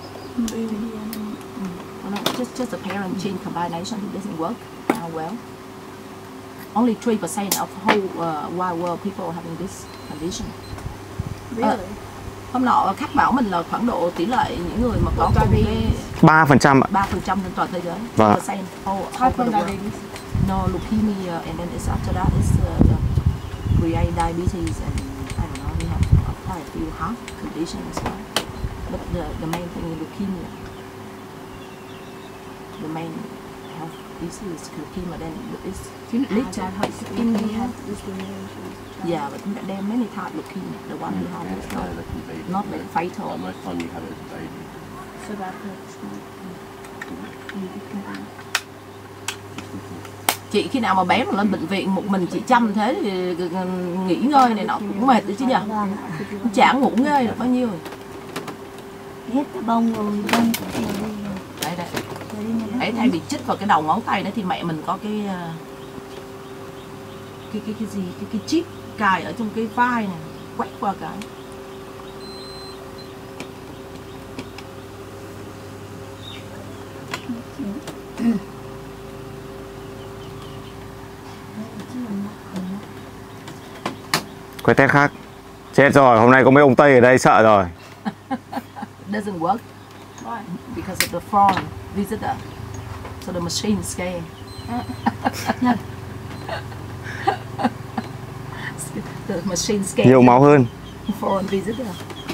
Well, no, just the parent gene combination doesn't work well. Only 3% of whole wide world people having this condition. Really? Hôm nọ khách bảo mình là khoảng độ tỷ lệ những người mà có cùng cái 3% ạ. 3% trên toàn thế giới. Vâng. 3% Type 1 diabetes. No, leukemia, and then it's after that it's create diabetes, and I don't know, we have quite a few heart conditions as well. But the main thing is leukemia. The main health issue is leukemia. Then it's little. Indy had this disease. Yeah, but there are many types of leukemia. The one we have is not like fatal. Most time you have it as a baby. So that hurts. Chị khi nào mà bé mà lên bệnh viện một mình chị chăm thế thì nghỉ ngơi này nọ cũng mệt đấy chứ nhỉ? Chả ngủ ngơi được bao nhiêu rồi. Hết cả bông rồi, bông của chiều đi rồi. Đây đây. Đấy, thay vì chích vào cái đầu ngón tay đấy thì mẹ mình có cái gì, cái chip cài ở trong cái vai này, quét qua cái. Quay test khác. Chết rồi, hôm nay có mấy ông Tây ở đây sợ rồi. Doesn't work. Why? Because of the foreign visitor. So the machine scan. The machine scan. Nhiều máu hơn. Foreign visitor.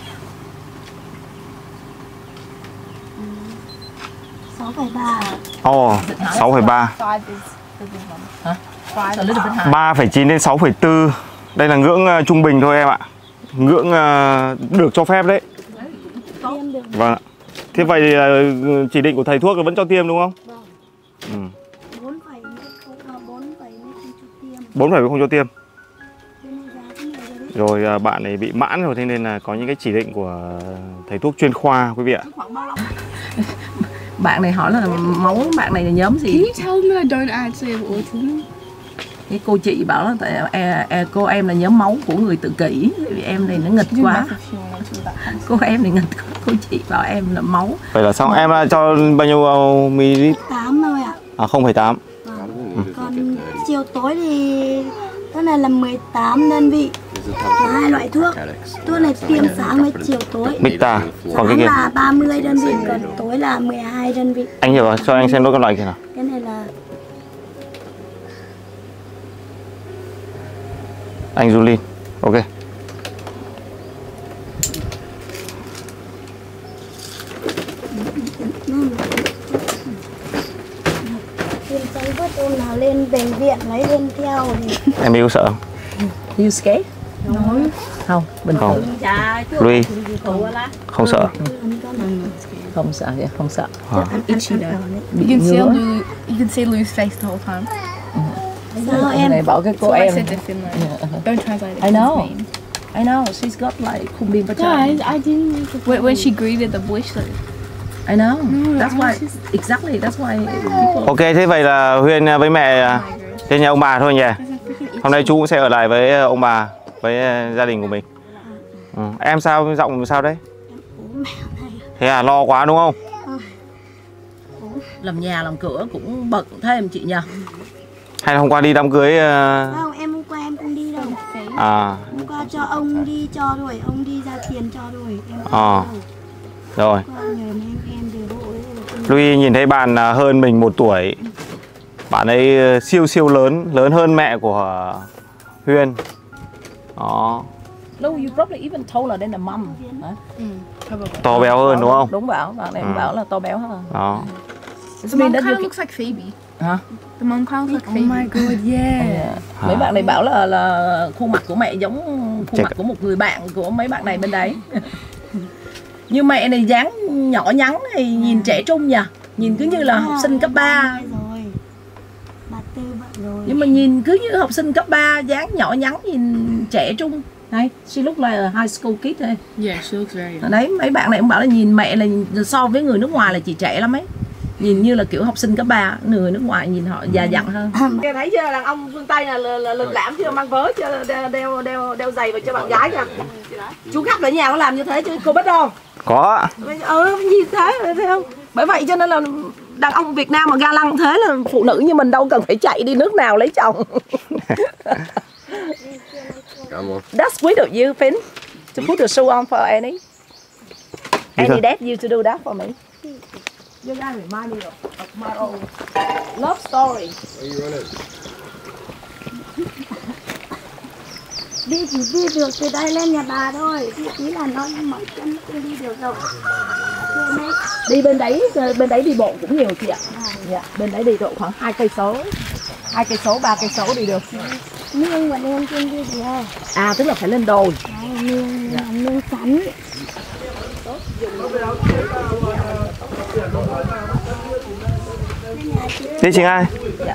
Ồ, 6,3. 5 is the big one. Hả? 5 A little bit high. 3,9 đến 6,4. Đây là ngưỡng trung bình thôi em ạ. Ngưỡng được cho phép đấy. Vâng ạ. Thế vậy thì chỉ định của thầy thuốc là vẫn cho tiêm đúng không? Vâng. 4 phẩy không cho tiêm. 4 phẩy không cho tiêm. Rồi bạn này bị mãn rồi, thế nên là có những cái chỉ định của thầy thuốc chuyên khoa quý vị ạ. Bạn này hỏi là máu bạn này là nhóm gì? Can you tell me I don't actually have autism? Cái cô chị bảo là tại cô em là nhóm máu của người tự kỷ, vì em này nó nghịch quá. Cô em này nghịch quá. Cô chị bảo em là máu. Vậy là sao? Em cho bao nhiêu ml? 8 thôi ạ. À 0,8. Còn chiều tối thì cái này là 18 đơn vị. Có 2 loại thuốc. Thuốc này tiêm sáng với chiều tối. Mixta. Còn cái Sáng kia? là 30 đơn vị, còn tối là 12 đơn vị. Anh hiểu rồi, cho anh xem đôi cái loại kia nào. Cái này là Anh Julin. Ok. tiêm cháy vớt ôm nào lên bệnh viện lấy lên theo thì Em yêu sợ không? You scared? No. Không, bình thường. Louis. Không sợ. Không sợ, không sợ. Itchy though. Bị You can see ngứa. you can see Lou's face the whole time. Sao em Này bảo cái cô So I em. said to Finlay, don't translate it. I know. It's mean. I know, she's got like khung biên Guys, I didn't make the when she greeted the bush though. I know. No, That's I why, was just- exactly, that's why people... Ok, thế vậy là Huyền với mẹ trên nhà ông bà thôi nhỉ? Hôm nay chú cũng sẽ ở lại với ông bà, với gia đình của mình. Em sao, giọng sao đấy? Thế à, lo quá đúng không? Làm nhà làm cửa cũng bận thêm chị nhờ. Hay là hôm qua đi đám cưới Không, hôm qua em không đi đâu. à. Hôm qua cho ông đi cho rồi, ông đi ra tiền cho rồi. Em không Rồi. qua nhờ em về hộ ấy. Louis nhìn thấy bạn hơn mình 1 tuổi. Bạn ấy siêu lớn hơn mẹ của Huyên. Đó. No, you probably even taller than the mom. To béo hơn đúng không? Đúng bảo, bạn này bảo là to béo hơn. Đó. The mom kind of looks like Phoebe. Hả? The mom kind of looks like Phoebe. my god, yeah. Mấy bạn này bảo là khuôn mặt của mẹ giống khuôn mặt của một người bạn của mấy bạn này bên đấy. Như mẹ này dáng nhỏ nhắn này, nhìn trẻ trung nhỉ. Nhìn cứ như là học sinh cấp 3. Nhưng mà nhìn cứ như học sinh cấp 3, dáng nhỏ nhắn, nhìn trẻ trung. Đấy, she look like a high school kid thôi. Yeah, she looks very young. Đấy, mấy bạn này cũng bảo là nhìn mẹ là so với người nước ngoài là chị trẻ lắm ấy. Nhìn như là kiểu học sinh cấp 3, người nước ngoài nhìn họ già dặn hơn. Nghe thấy chưa, đàn ông phương Tây là lịch lãm chưa, mang vớ chưa, đeo giày vào cho bạn gái kìa. Chú khách ở nhà có làm như thế chứ cô biết không? Có. Gì thế, thấy không? Bởi vậy cho nên là đàn ông Việt Nam mà ga lăng thế là phụ nữ như mình đâu cần phải chạy đi nước nào lấy chồng. That's sweet of you, Finn, to put the shoe on for Annie. Annie dad used to do that for me. You gotta remind me of my old love story. Đi chỉ đi được từ đây lên nhà bà thôi. Ý là nó mỏi chân chưa đi được đâu. Đi bên đấy đi bộ cũng nhiều chị ạ. Dạ, bên đấy đi độ khoảng 2 cây số. 2 cây số, 3 cây số đi được. Nương bọn em trên đi được. À, tức là phải lên đồi. Nương sắn. Đi chị Ai. Dạ.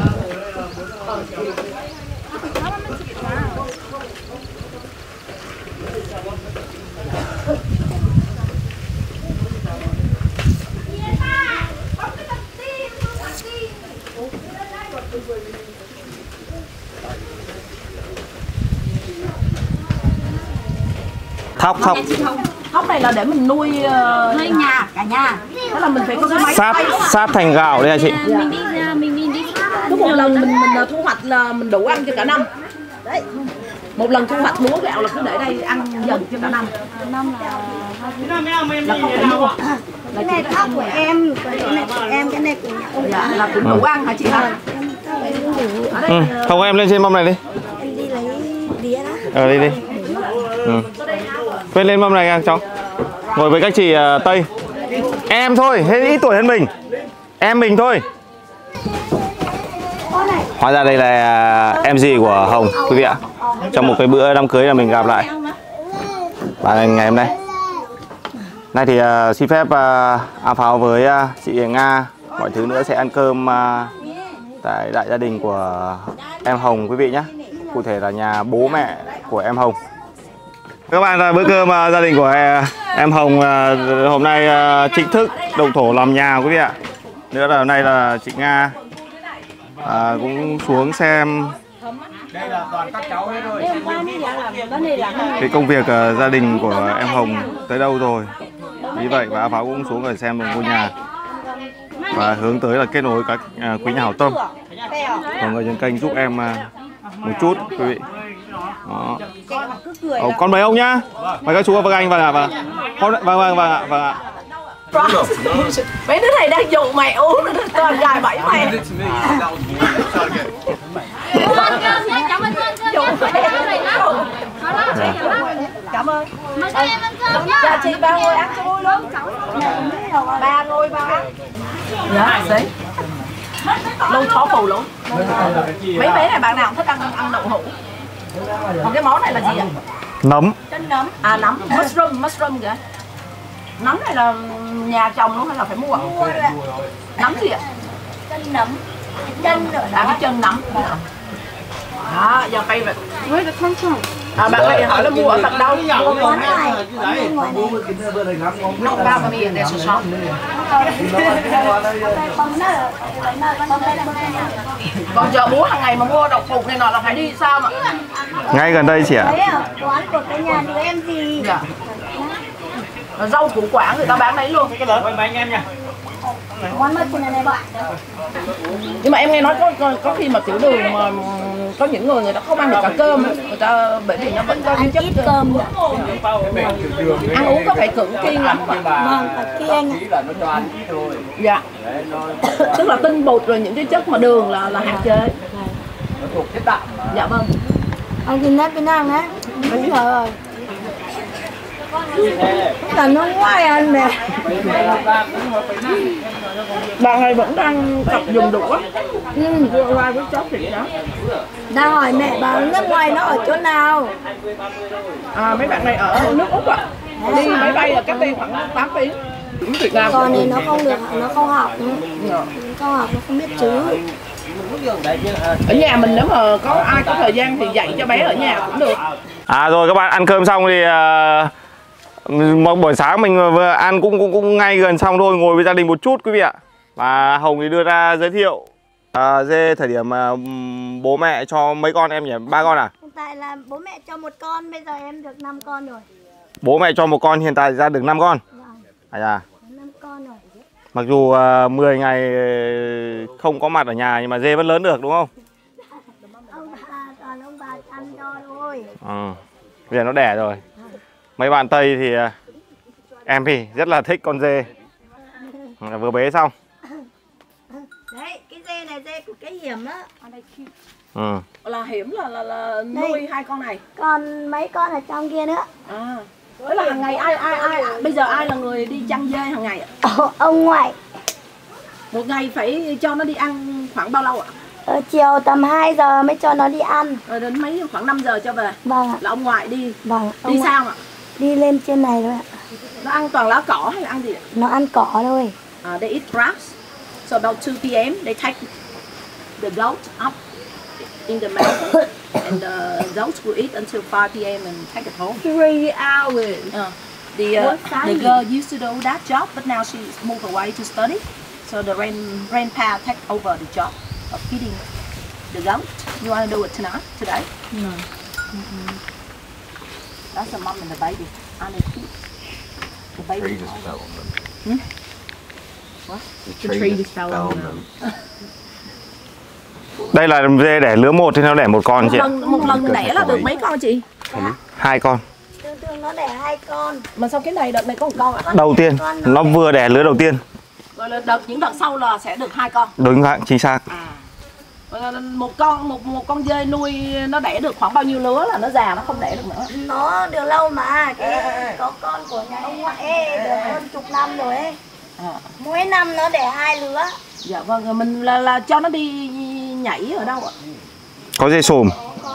Thóc. Thóc này là để mình nuôi nhà, cả nhà. Thế là mình phải có cái máy Sát thành gạo đây hả chị? Dạ. Mình đi. Cứ một lần mình thu hoạch là mình đủ ăn cho cả năm. Đấy. Một lần thu hoạch lúa gạo là cứ để đây ăn dần cho cả năm. Năm Là không phải mua. cái này thóc của em, cái này của em, cái này của nhà ông. Dạ, là cũng đủ ăn hả chị hả? Không, em lên trên mâm này đi. Em đi lấy đĩa đó. Đi. Quên lên mâm này nha cháu. Ngồi với các chị Tây. Em thôi, hết ít tuổi hơn mình. Em mình thôi. Hóa ra đây là em dì của Hồng quý vị ạ. Trong một cái bữa đám cưới là mình gặp lại bạn ngày hôm nay. Nay thì xin phép áo pháo với chị Nga. Mọi thứ nữa sẽ ăn cơm tại đại gia đình của em Hồng quý vị nhé. Cụ thể là nhà bố mẹ của em Hồng. Các bạn, là bữa cơm gia đình của em Hồng hôm nay chính thức động thổ làm nhà quý vị ạ. Nữa là hôm nay là chị Nga cũng xuống xem Đây là toàn các cháu hết rồi. cái công việc gia đình của em Hồng tới đâu rồi. Vì vậy và Pháo cũng xuống rồi xem một ngôi nhà và hướng tới là kết nối các quý nhà hảo tâm. Mọi người trên kênh giúp em một chút quý vị. Đó. Con mời ông nhá. Mời các chú và các anh vào ạ. Vâng ạ. Mấy đứa này đang dụ mày uống nữa, toàn gài bẫy mày. Cảm ơn. Dạ chị ba ngồi ăn cho vui luôn. Ba ngồi ba ăn. Dạ, xí. Luôn chó phù luôn. Mấy bé này bạn nào cũng thích ăn đậu hũ. Còn cái món này là gì ạ? Nấm. Nấm. À, nấm. Mushroom kìa. Nấm này là nhà trồng luôn hay là phải mua? Nấm gì ạ? Chân nấm. Chân rồi. À, cái chân nấm. Đó, giờ cây vậy. Where the come from? À, bạn ơi hỏi là mua ở tận đâu? Mua Quán này. Ngoài đây. Not bad for me and there's a shop. Còn chợ búa hàng ngày mà mua đậu phụ này nọ là phải đi sao mà? Ngay gần đây chị ạ. Đấy à, quán của cái nhà đứa em gì. Dạ. Rau củ quả người ta bán đấy luôn. Mời anh em nha. Món mất trên này bạn. Nhưng mà em nghe nói có khi mà tiểu đường mà có những người ta không ăn được cả cơm, người ta bởi vì nó vẫn có Ăn chất ít cơm. ăn uống có phải cưỡng kiêng lắm. Vâng, phải kiêng ạ. Dạ. Tức là tinh bột rồi những cái chất mà đường là hạn chế. Dạ vâng. Ông nhìn nét bên nào đấy. Đúng rồi. Cả nó ngoài ăn nè. Bạn này vẫn đang tập dùng đủ á. Vừa qua với chó thịt đó. Đang hỏi mẹ bảo nước ngoài nó ở chỗ nào. À, mấy bạn này ở nước Úc ạ. Đi máy bay là cách đây khoảng 8 tiếng. Việt Nam. Còn này nó không được, nó không học nữa. Nó không học, nó không biết chữ. Ở nhà mình nếu mà có ai có thời gian thì dạy cho bé ở nhà cũng được. À rồi các bạn ăn cơm xong thì một buổi sáng mình vừa ăn cũng ngay gần xong thôi, ngồi với gia đình một chút quý vị ạ. Và Hồng thì đưa ra giới thiệu Dê thời điểm mà bố mẹ cho mấy con em nhỉ? 3 con à? Hiện tại là bố mẹ cho 1 con, bây giờ em được 5 con rồi. Bố mẹ cho 1 con, hiện tại ra được 5 con. Vâng. À, 5 con rồi. mặc dù 10 ngày không có mặt ở nhà nhưng mà dê vẫn lớn được đúng không? Ông bà, toàn ông bà chăm cho thôi. Bây giờ nó đẻ rồi. Mấy bạn Tây thì em thì rất là thích con dê. Vừa bế xong. Đấy, cái dê này dê của cái hiểm đó. Là hiểm là nuôi 2 con này. Còn mấy con ở trong kia nữa. À, tức là hàng ngày ai bây giờ ai là người đi chăn dê hàng ngày ạ? Ông ngoại. Một ngày phải cho nó đi ăn khoảng bao lâu ạ? Chiều tầm 2 giờ mới cho nó đi ăn. Rồi đến mấy khoảng 5 giờ cho về. Vâng ạ. Là ông ngoại đi. Vâng. Đi sao ạ? Đi lên trên này thôi ạ. Nó ăn toàn lá cỏ hay là ăn gì ạ? Nó ăn cỏ thôi. They eat grass. So about 2 p.m. they take the goat up in the mountain and the goats will eat until 5 p.m. and take it home. 3 hours. The girl used to do that job, but now she's moved away to study. So the grandpa take over the job of feeding the goat. You want to do it today? No. That's the mom and the baby. I need to feed the baby. Tree just fell on them. What? The tree just fell on them. Đây là dê đẻ lứa 1 thì nó đẻ 1 con chị ạ. Một lần đẻ là được mấy con chị? 2 con. Thường nó đẻ 2 con. Mà sau cái này đợt này có 1 con ạ? Đầu tiên, nó vừa đẻ lứa đầu tiên. Rồi là những đợt sau là sẽ được 2 con. Đúng vậy, chính xác. Một con dê nuôi nó đẻ được khoảng bao nhiêu lứa là nó già nó không đẻ được nữa? Nó được lâu mà, có con của nhà ông ngoại ấy, được hơn chục năm rồi ấy. Mỗi năm nó đẻ 2 lứa. Dạ vâng, rồi mình là cho nó đi nhảy ở đâu ạ? Có dê sồm,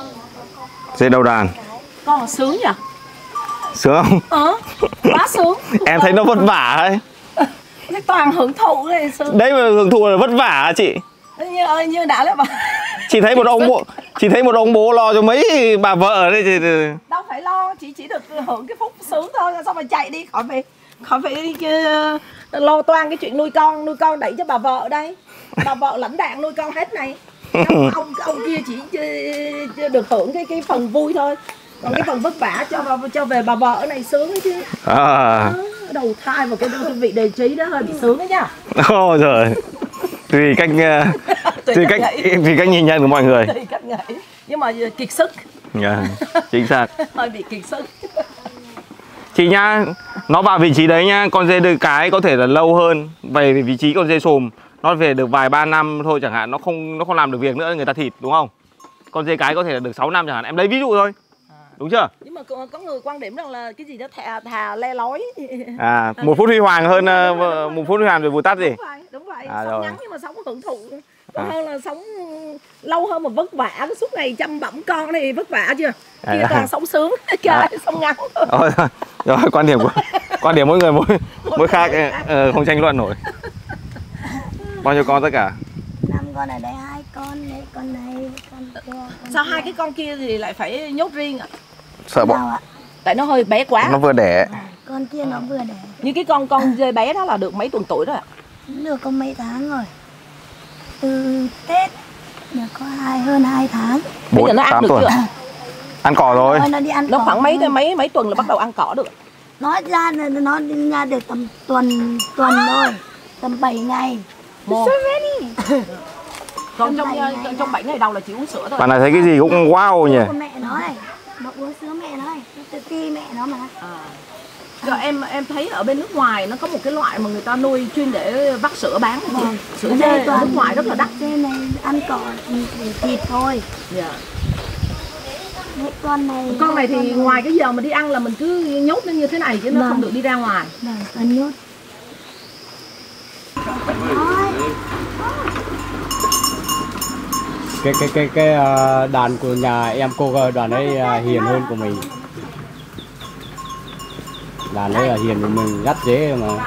dê đầu đàn. Con là sướng nhỉ? Sướng không? Quá sướng. Em thấy nó vất vả ấy. Cái toàn hưởng thụ này sướng. Đấy mà hưởng thụ là vất vả hả chị? Như đã lại bảo. Chị thấy một ông bố lo cho mấy bà vợ ở đây thì đâu phải lo, chỉ được hưởng cái phúc sướng thôi, sao mà chạy đi khỏi phải lo toan cái chuyện nuôi con đẩy cho bà vợ ở đây. Bà vợ lãnh đạn nuôi con hết này. Ông kia chỉ được hưởng cái phần vui thôi. Còn cái phần vất vả cho về bà vợ ở này sướng ấy chứ. Đầu thai vào cái vị đề trí đó hơi bị sướng đấy nhá. Ôi giời. Tùy cách nhìn nhận của mọi người. Tùy cách nghĩ. Nhưng mà kiệt sức. Chính xác. Hơi bị kiệt sức. Chị nhá, nó vào vị trí đấy nhá, con dê đực cái có thể là lâu hơn về vị trí con dê sồm, nó về được vài 3 năm thôi chẳng hạn, nó không làm được việc nữa người ta thịt đúng không? Con dê cái có thể là được 6 năm chẳng hạn, em lấy ví dụ thôi. Đúng chưa? Nhưng mà có người quan điểm rằng là cái gì đó thà le lói. 1 phút huy hoàng hơn 1 phút huy hoàng rồi vụt tắt gì? Đúng vậy. Sống rồi. Ngắn nhưng mà sống hưởng thụ. Còn hơn là sống lâu hơn mà vất vả, cái suốt ngày chăm bẵm con này vất vả chưa? Kia toàn sống sướng, kia sống ngắn thôi. Rồi quan điểm mỗi người mỗi khác, không tranh luận nổi. Bao nhiêu con tất cả? 5 con ở đây, 2 con, đấy con này, con kia. Sao 2 cái con kia thì lại phải nhốt riêng ạ? Sợ bọn. Tại nó hơi bé quá. Nó vừa đẻ. Con kia nó vừa đẻ. Như cái con dê bé đó là được mấy tuần tuổi rồi ạ? Được có mấy tháng rồi. Từ Tết được có hơn 2 tháng. Bây giờ nó ăn được chưa? Ăn cỏ rồi. Nó đi ăn nó cỏ khoảng mấy tuần là bắt đầu ăn cỏ được. Nó ra được tầm tuần thôi. tầm 7 ngày. So many. Còn trong 7 ngày đầu là chỉ uống sữa thôi. Bạn này thấy cái gì cũng wow nhỉ. Của mẹ nó này, nó uống sữa mẹ nó này, nó tự ti mẹ nó mà. Rồi em thấy ở bên nước ngoài nó có một cái loại mà người ta nuôi chuyên để vắt sữa bán. Sữa dê ở nước ngoài rất là đắt. Dê này ăn cỏ thịt thôi. Dạ. Con này thì ngoài cái giờ mà đi ăn là mình cứ nhốt nó như thế này chứ nó không được đi ra ngoài. Vâng, nhốt. Cái đàn của nhà em cô đoàn ấy hiền hơn của mình. Đàn ấy là hiền của mình, gắt dễ mà.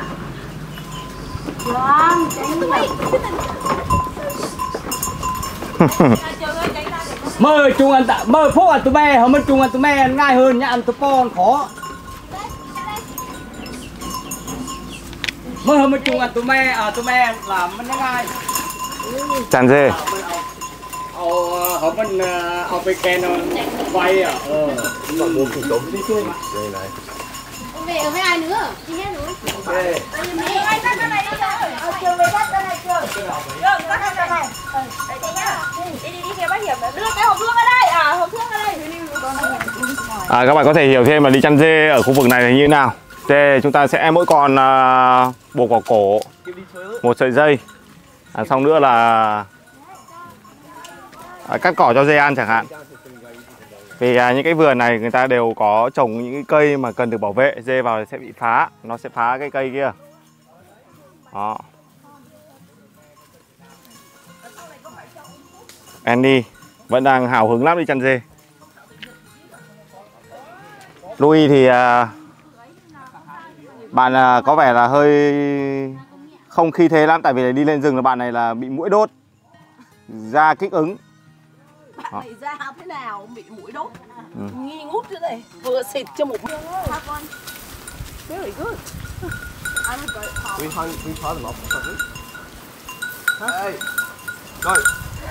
Mơ chung ăn mơ phố ăn tụi mẹ, không chung ăn tụi mẹง่ายhơn nhá, ăn tụi con khó. Mơ không chung ăn tụi mẹ làm nóง่าย. Chăn dê. Họ mìnhเอาไปแกนไฟอ่ะ Mẹ ở với ai nữa? Đi hết rồi. Mẹ ơi, ra cái này đi rồi. Chưa về đất cái này chưa? Chưa, có cái này. Đây đây nhá. Đi theo bác Hiệp đưa cái hộp thương ở đây. Hộp thương ở đây. Các bạn có thể hiểu thêm là đi chăn dê ở khu vực này là như thế nào. Dê chúng ta sẽ mỗi con buộc vào cổ một sợi dây. Xong nữa là cắt cỏ cho dê ăn chẳng hạn. Vì những cái vườn này người ta đều có trồng những cái cây mà cần được bảo vệ, dê vào sẽ bị phá, nó sẽ phá cái cây kia. Đó. Andy vẫn đang hào hứng lắm đi chăn dê. Louis thì bạn có vẻ là hơi không khí thế lắm, tại vì đi lên rừng là bạn này là bị muỗi đốt, da kích ứng. Bạn này da thế nào bị muỗi đốt, nghi ngút thế này, vừa xịt cho một very good. We tie them up. Hey, rồi.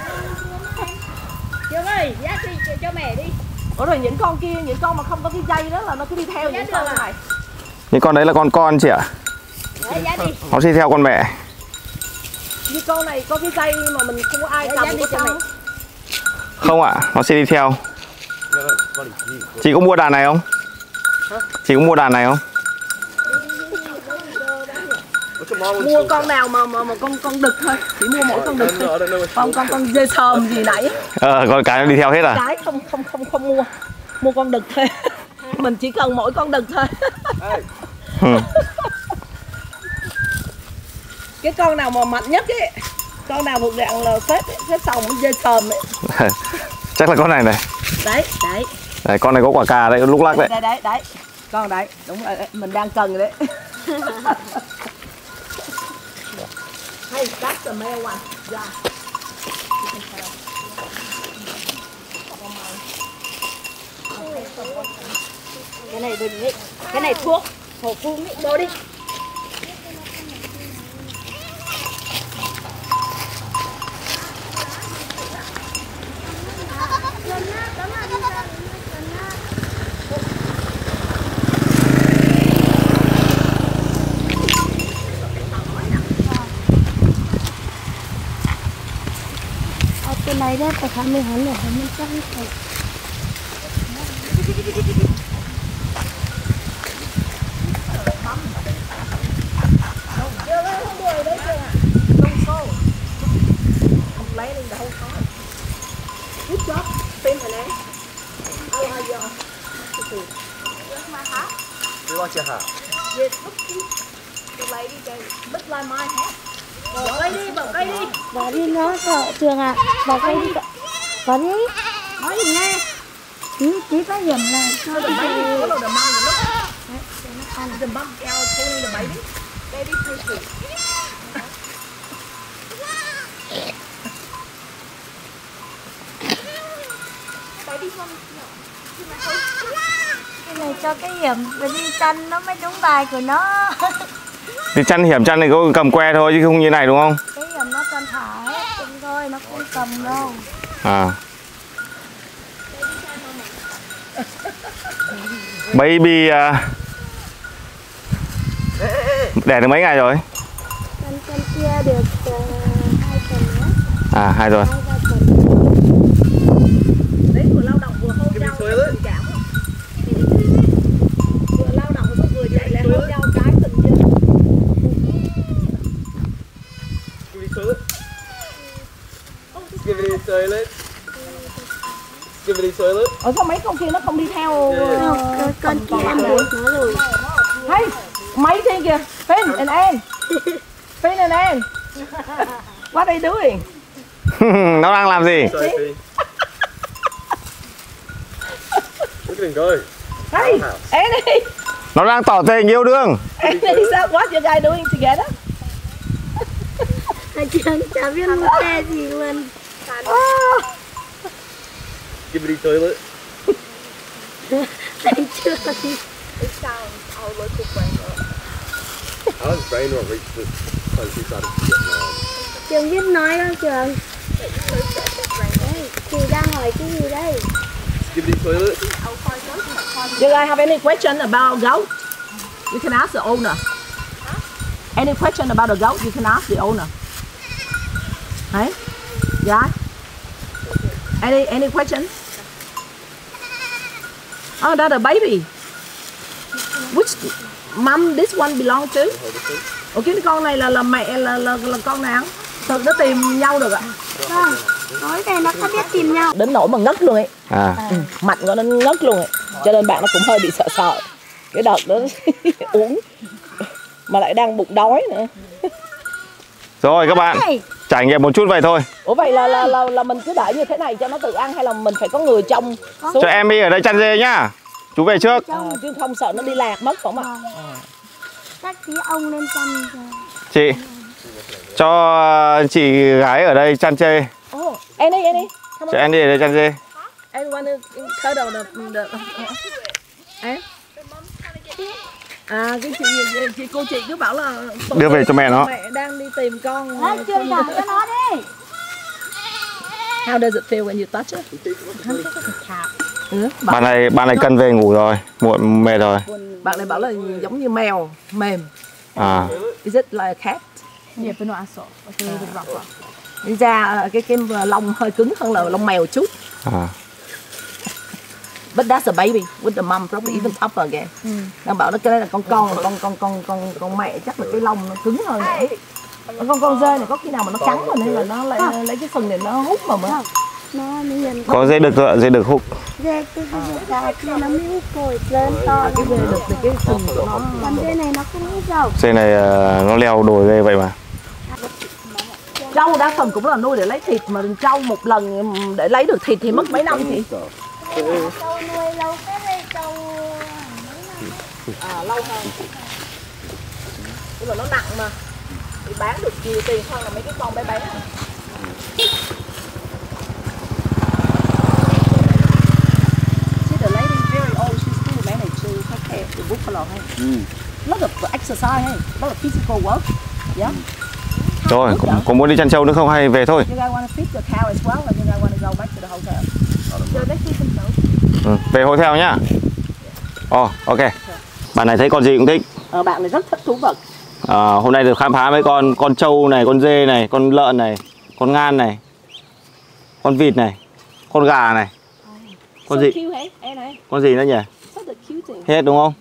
Trường ơi, dắt đi cho mẹ đi. Ủa rồi những con kia, những con mà không có cái dây đó là nó cứ đi theo những con này. Những con đấy là con chị ạ. Nó sẽ theo con mẹ. Như con này có cái dây mà mình không có ai cầm có sao? Không ạ, nó sẽ đi theo. Chị có mua đàn này không? Chị có mua đàn này không? Mua con nào mà con đực thôi, chỉ mua mỗi con đực thôi. Còn con dê sờm gì nãy. Con cái nó đi theo hết à? Cái không mua con đực thôi. Mình chỉ cần mỗi con đực thôi. Cái con nào mà mạnh nhất ấy, con nào thuộc dạng là phết sòng dê sờm ấy. Chắc là con này này. Đấy. Đấy, con này có quả cà đấy, lúc lắc đấy. Đấy. Con đấy, đúng rồi đấy, mình đang cần rồi đấy. Hey, that's the male one. Yeah. Cái này đừng ấy. Cái này thuốc hổ phun ấy, bố đi. Cái này đó phải khám mình hỏi là mình chắc phải. Good job, Tim and Ann. I like your. That's my hat. You like your hat? Yes, look, the lady gave big like my hat. Bỏ cây đi. Bỏ đi nó sợ Trường ạ. Bỏ cây đi. Bỏ đi. Nói gì nghe? Chỉ phải dùm là Cho the baby follow the mom look. The mom out pulling the baby. Baby pussy. cái này cho cái hiểm rồi đi chăn nó mới đúng bài của nó. Thì chăn hiểm chăn này có cầm que thôi chứ không như này đúng không? Cái hiểm nó còn thả hết chân thôi, nó không cầm đâu. Baby đẻ được mấy ngày rồi? Gần Bên kia được 2 tuần nữa. À 2 tuần. 2-3 tuần. Đấy vừa lao động vừa hôn nhau tình cảm. Vừa lao động vừa dạy lại hôn nhau cái tình duyên. Give me the toilet. Give me the toilet. Ở sao mấy con kia nó không đi theo? Con kia em được nó rồi. Hey, mấy thiên kìa. Finn and Anne. Finn and Anne. What are they doing? Nó đang làm gì? Sophie. Look at him go. Hey, Annie. Nó đang tỏ tình yêu đương. Annie, so what you guys doing together? Chả biết một cái gì luôn. Give me the toilet. Thấy chưa? It sounds our local framework. Our brain will reach the countryside of Vietnam. Trường biết nói đâu trường. Chị đang hỏi cái gì đây? Give me the toilet. You guys have any question about goat? You can ask the owner. Any question about the goat? You can ask the owner. Hey, yeah. Any questions? Oh, that's a baby. Which mom this one belong to? Ủa cái con này là mẹ là con nào? Thực nó tìm nhau được ạ. Vâng, nói này nó có biết tìm nhau. Đến nỗi mà ngất luôn ấy. À. Mạnh của nó ngất luôn ấy. Cho nên bạn nó cũng hơi bị sợ. Cái đợt đó uống mà lại đang bụng đói nữa. Rồi các bạn, trải nghiệm một chút vậy thôi. Ủa vậy là mình cứ để như thế này cho nó tự ăn hay là mình phải có người trông xuống? Cho em đi ở đây chăn dê nhá. Chú về trước. Chứ không sợ nó đi lạc mất phải không ạ? Chắc tí ông lên chăn. Chị cho chị gái ở đây chăn dê. Oh, Annie. Cho em đi ở đây chăn dê. Anh want to cuddle the Em? À cái chị cô chị cứ bảo là Đưa về cho mẹ nó. Mẹ đang đi tìm con. Trường thẳng cho nó đi. How does it feel when you touch it? Bạn này cần về ngủ rồi, muộn mệt rồi. Bạn này bảo là giống như mèo mềm. À. Is it like a cat? Yeah, but not as soft. Like a little bit rougher. Đi ra cái lông hơi cứng hơn là lông mèo chút. À. But that's a baby with the mom probably even tougher again. Đang bảo nó cái đây là con mẹ chắc là cái lông nó cứng hơn nữa. Con dê này có khi nào mà nó cắn mình hay là nó lấy cái phần này nó hút mà mới. Nó liền. Có dê được hút. Dê cái gà kia nó mới hút cồi lên to. Cái dê được thì cái sừng của nó. Còn dê này nó không hút đâu. Dê này nó leo đồi ghê vậy mà. Trâu đa phần cũng là nuôi để lấy thịt mà trâu một lần để lấy được thịt thì mất mấy năm chị? Trâu nuôi lâu cái đây trâu Lâu hơn. Nhưng mà nó nặng mà thì bán được nhiều tiền hơn là mấy cái con bé bé. See the lady very old, she's still managed to take care of the buffalo. Rất là exercise hay, rất là physical work. Yeah. Rồi, có muốn đi chăn trâu nữa không hay về thôi? You guys want to feed the cow as well, or you guys want to go back to the hotel? Về hotel nhá. Ok. Bạn này thấy con gì cũng thích. Bạn này rất thích thú vật. Hôm nay được khám phá mấy con trâu này, con dê này, con lợn này, con ngan này, con vịt này, con gà này. Con gì? Con gì nữa nhỉ? Hết đúng không?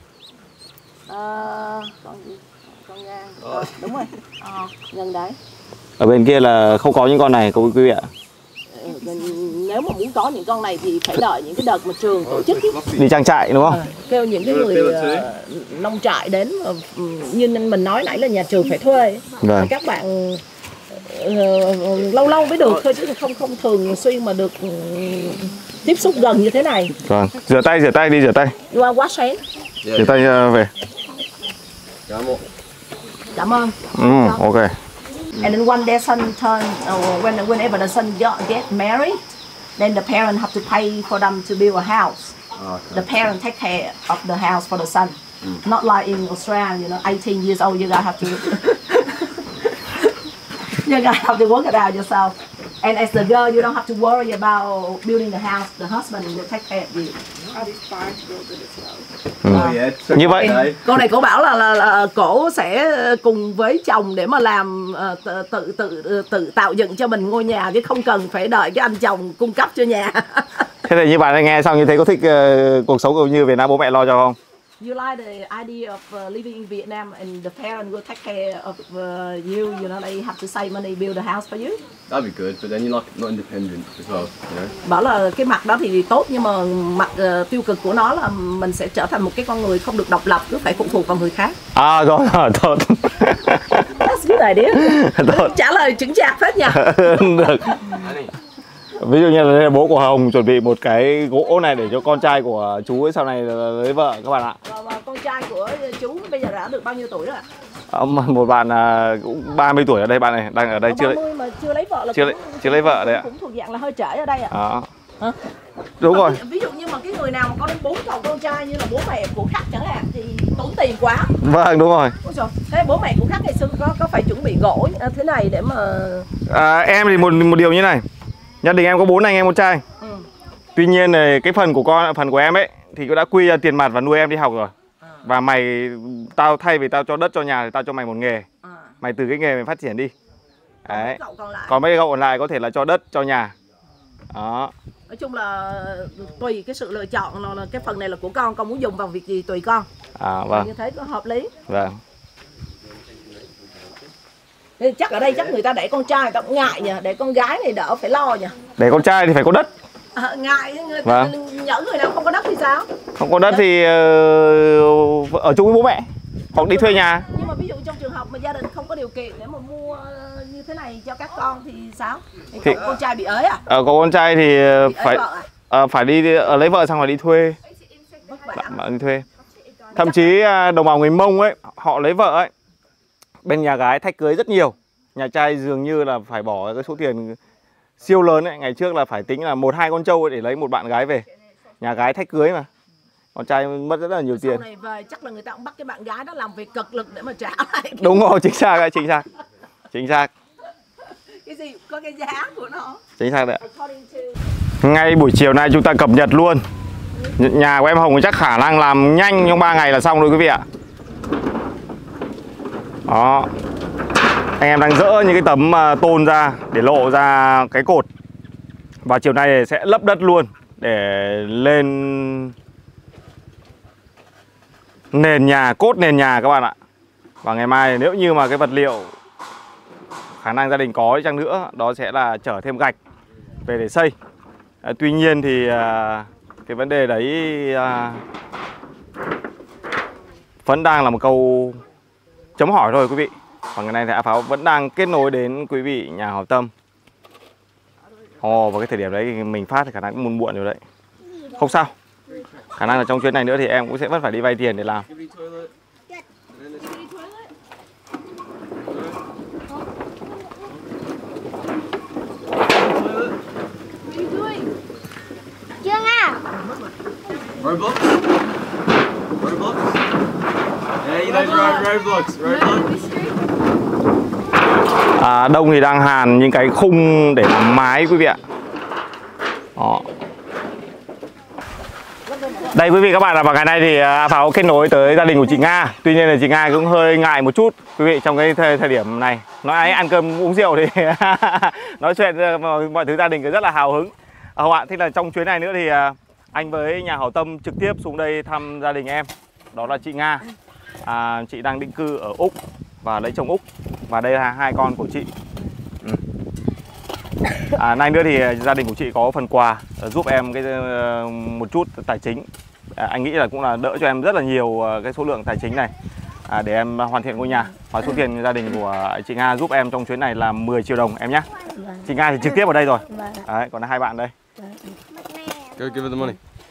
Con ngan. Đúng rồi. Nhân đấy. Ở bên kia là không có những con này quý vị ạ. Nếu mà muốn có những con này thì phải đợi những cái đợt mà trường tổ chức đi trang trại đúng không? Kêu những cái người nông trại đến mà, như mình nói nãy là nhà trường phải thuê. Vâng. Các bạn lâu lâu mới được thôi chứ không thường xuyên mà được tiếp xúc gần như thế này. Vâng. Rửa tay đi rửa tay. You want wash hand? Rửa tay về. Cảm ơn. Ok. And then when their son turn, whenever the son get married, then the parent have to pay for them to build a house. The parent take care of the house for the son. Not like in Australia, 18 years old, you guys have to you guys have to work it out yourself. And as the girl, you don't have to worry about building the house. The husband will take care of you. I'll inspire to build it as well. Oh yeah. So Như vậy Cô này cổ bảo là cổ sẽ cùng với chồng để mà làm tự tạo dựng cho mình ngôi nhà chứ không cần phải đợi cái anh chồng cung cấp cho nhà. thế thì như bạn nghe xong như thế có thích cuộc sống cũng như Việt Nam bố mẹ lo cho không? You like the idea of living in Vietnam and the parents will take care of you. You know, they have to save money build a house for you. that'd be good, but then you're not independent as well, you know. Bảo là cái mặt đó thì tốt nhưng mà mặt tiêu cực của nó là mình sẽ trở thành một cái con người không được độc lập, cứ phải phụ thuộc vào người khác. À rồi, tốt. That's good idea. Tốt. Trả lời chững chạc phết nha. Được. Ví dụ như là đây là bố của Hồng chuẩn bị một cái gỗ này để cho con trai của chú ấy sau này lấy vợ các bạn ạ. Và con trai của chú bây giờ đã được bao nhiêu tuổi rồi ạ? Một bạn cũng 30 tuổi ở đây, bạn này đang ở đây chưa 30 mà chưa lấy vợ là chưa lấy vợ đấy ạ. Cũng thuộc dạng là hơi trễ ở đây ạ. Đó. Hả? Đúng rồi. Ví dụ như mà cái người nào mà có đến 4 cậu con trai như là bố mẹ của Khắc chẳng hạn thì tốn tiền quá. Vâng, đúng rồi. Ôi trời, thế bố mẹ của Khắc ngày xưa có phải chuẩn bị gỗ thế này để mà Em thì một điều như này. Gia đình em có 4 anh em con trai. Tuy nhiên này, cái phần của em ấy thì cũng đã quy ra tiền mặt và nuôi em đi học rồi. Và tao thay vì tao cho đất cho nhà thì tao cho mày một nghề. Mày từ cái nghề mày phát triển đi. Đấy. Còn mấy cậu còn lại có thể là cho đất cho nhà. Đó. Nói chung là tùy cái sự lựa chọn, là cái phần này là của con muốn dùng vào việc gì tùy con. Vâng. Như thế có hợp lý. Vâng. Nên chắc ở đây chắc người ta để con trai người ta cũng ngại nhỉ, để con gái này đỡ phải lo nhỉ. Để con trai thì phải có đất. Ngại người ta, nhỡ người nào không có đất thì sao? Không có đất thì ở chung với bố mẹ hoặc đi thuê nhà. Nhưng mà ví dụ trong trường hợp mà gia đình không có điều kiện để mà mua như thế này cho các con thì sao? Thì con trai bị ới à? Có con trai thì phải đi lấy vợ xong rồi đi thuê. Đi thuê. Thậm chí đồng bào người Mông ấy, họ lấy vợ ấy, bên nhà gái thách cưới rất nhiều. Nhà trai dường như là phải bỏ cái số tiền siêu lớn ấy. Ngày trước là phải tính là 1-2 con trâu để lấy một bạn gái về. Nhà gái thách cưới mà. Con trai mất rất là nhiều tiền. Sau này về chắc là người ta cũng bắt cái bạn gái đó làm việc cực lực để mà trả lại. Đúng rồi, chính xác. Chính xác. Cái gì có cái giá của nó. Chính xác đấy. Ngay buổi chiều nay chúng ta cập nhật luôn. Nhà của em Hồng chắc khả năng làm nhanh trong 3 ngày là xong rồi quý vị ạ. Đó. Anh em đang dỡ những cái tấm tôn ra để lộ ra cái cột. Và chiều nay sẽ lấp đất luôn để lên nền nhà, cốt nền nhà các bạn ạ. Và ngày mai nếu như mà cái vật liệu khả năng gia đình có chăng nữa, đó sẽ là chở thêm gạch về để xây. Tuy nhiên thì cái vấn đề đấy vẫn đang là một câu chấm hỏi thôi quý vị. Và ngày nay thì A Pháo vẫn đang kết nối đến quý vị nhà hảo tâm. Vào cái thời điểm đấy thì mình phát thì khả năng cũng muộn rồi đấy. Không sao. Khả năng là trong chuyến này nữa thì em cũng sẽ vẫn phải đi vay tiền để làm. Trương à. Roblox? Yeah, you know Roblox. Đông thì đang hàn những cái khung để làm mái quý vị ạ. Đó. Đây quý vị các bạn, là vào ngày nay thì A Pháo kết nối tới gia đình của chị Nga. Tuy nhiên là chị Nga cũng hơi ngại một chút quý vị trong cái thời điểm này. Nói ấy ăn cơm uống rượu thì nói chuyện mọi thứ gia đình cứ rất là hào hứng. Hồng ạ, thế là trong chuyến này nữa thì anh với nhà hảo tâm trực tiếp xuống đây thăm gia đình em. Đó là chị Nga. Chị đang định cư ở Úc và lấy chồng Úc. Và đây là 2 con của chị. Nay nữa thì gia đình của chị có phần quà giúp em một chút tài chính. Anh nghĩ là cũng là đỡ cho em rất là nhiều cái số lượng tài chính này để em hoàn thiện ngôi nhà. Và số tiền gia đình của chị Nga giúp em trong chuyến này là 10 triệu đồng em nhé. Chị Nga thì trực tiếp ở đây rồi. Đấy, còn là 2 bạn đây. Go give her the money.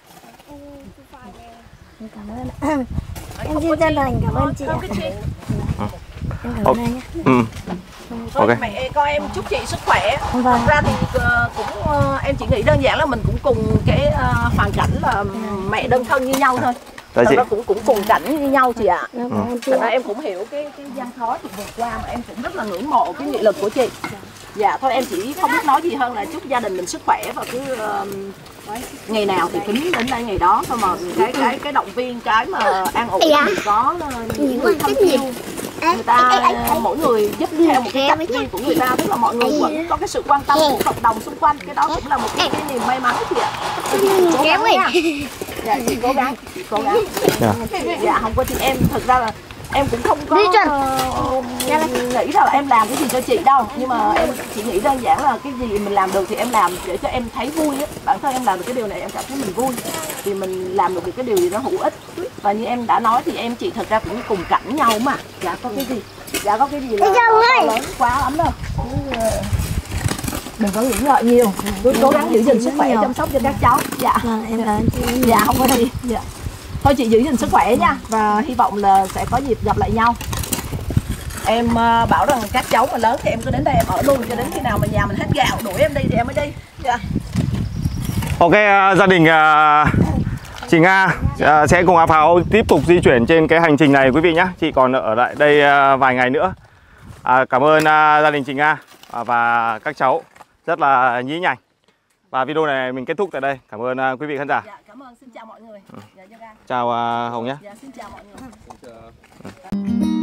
Cảm ơn. Em xin chân thành cảm ơn chị. Em cảm ơn anh nhé. Thôi mẹ con em chúc chị sức khỏe. Thật ra thì cũng em chỉ nghĩ đơn giản là mình cũng cùng cái hoàn cảnh là mẹ đơn thân như nhau thôi. Thật ra cũng cùng cảnh như nhau chị ạ. Thật ra em cũng hiểu cái gian khó chị vượt qua, mà em cũng rất là ngưỡng mộ cái nghị lực của chị. Dạ thôi em chỉ không biết nói gì hơn là chúc gia đình mình sức khỏe và cứ Ngày nào thì tính đến đây ngày đó thôi, mà cái động viên, cái mà an ủi thì có những người thân yêu, người ta mỗi người giúp theo một cái cách riêng của người ta, tức là mọi người vẫn có cái sự quan tâm của cộng đồng xung quanh, cái đó cũng là một cái niềm may mắn chị ạ. Cố gắng nha. Dạ chị cố gắng, dạ không có chị, em thực ra là em cũng không có nghĩ là em làm cái gì cho chị đâu, nhưng mà em chỉ nghĩ đơn giản là cái gì mình làm được thì em làm để cho em thấy vui á. Bản thân em làm được cái điều này em cảm thấy mình vui, thì mình làm được cái điều gì đó hữu ích. Và như em đã nói thì em chị thật ra cũng cùng cảnh nhau mà. Dạ có cái gì, dạ có cái gì là lớn quá lắm đâu, đừng có nghĩ ngợi nhiều, cứ cố gắng giữ gìn sức khỏe, chăm sóc cho các cháu. Dạ dạ không có gì. Dạ thôi chị giữ gìn sức khỏe nha, và hy vọng là sẽ có dịp gặp lại nhau. Em bảo rằng các cháu mà lớn thì em cứ đến đây em ở luôn cho đến khi nào mà nhà mình hết gạo đuổi em đi thì em mới đi. Yeah. Ok, gia đình chị Nga sẽ cùng A Pháo tiếp tục di chuyển trên cái hành trình này quý vị nhé. Chị còn ở lại đây vài ngày nữa. Cảm ơn gia đình chị Nga và các cháu rất là nhí nhảnh. Và video này mình kết thúc tại đây. Cảm ơn quý vị khán giả. Dạ, cảm ơn, xin chào mọi người. Dạ, chào Hồng nhé. Dạ, xin chào mọi người.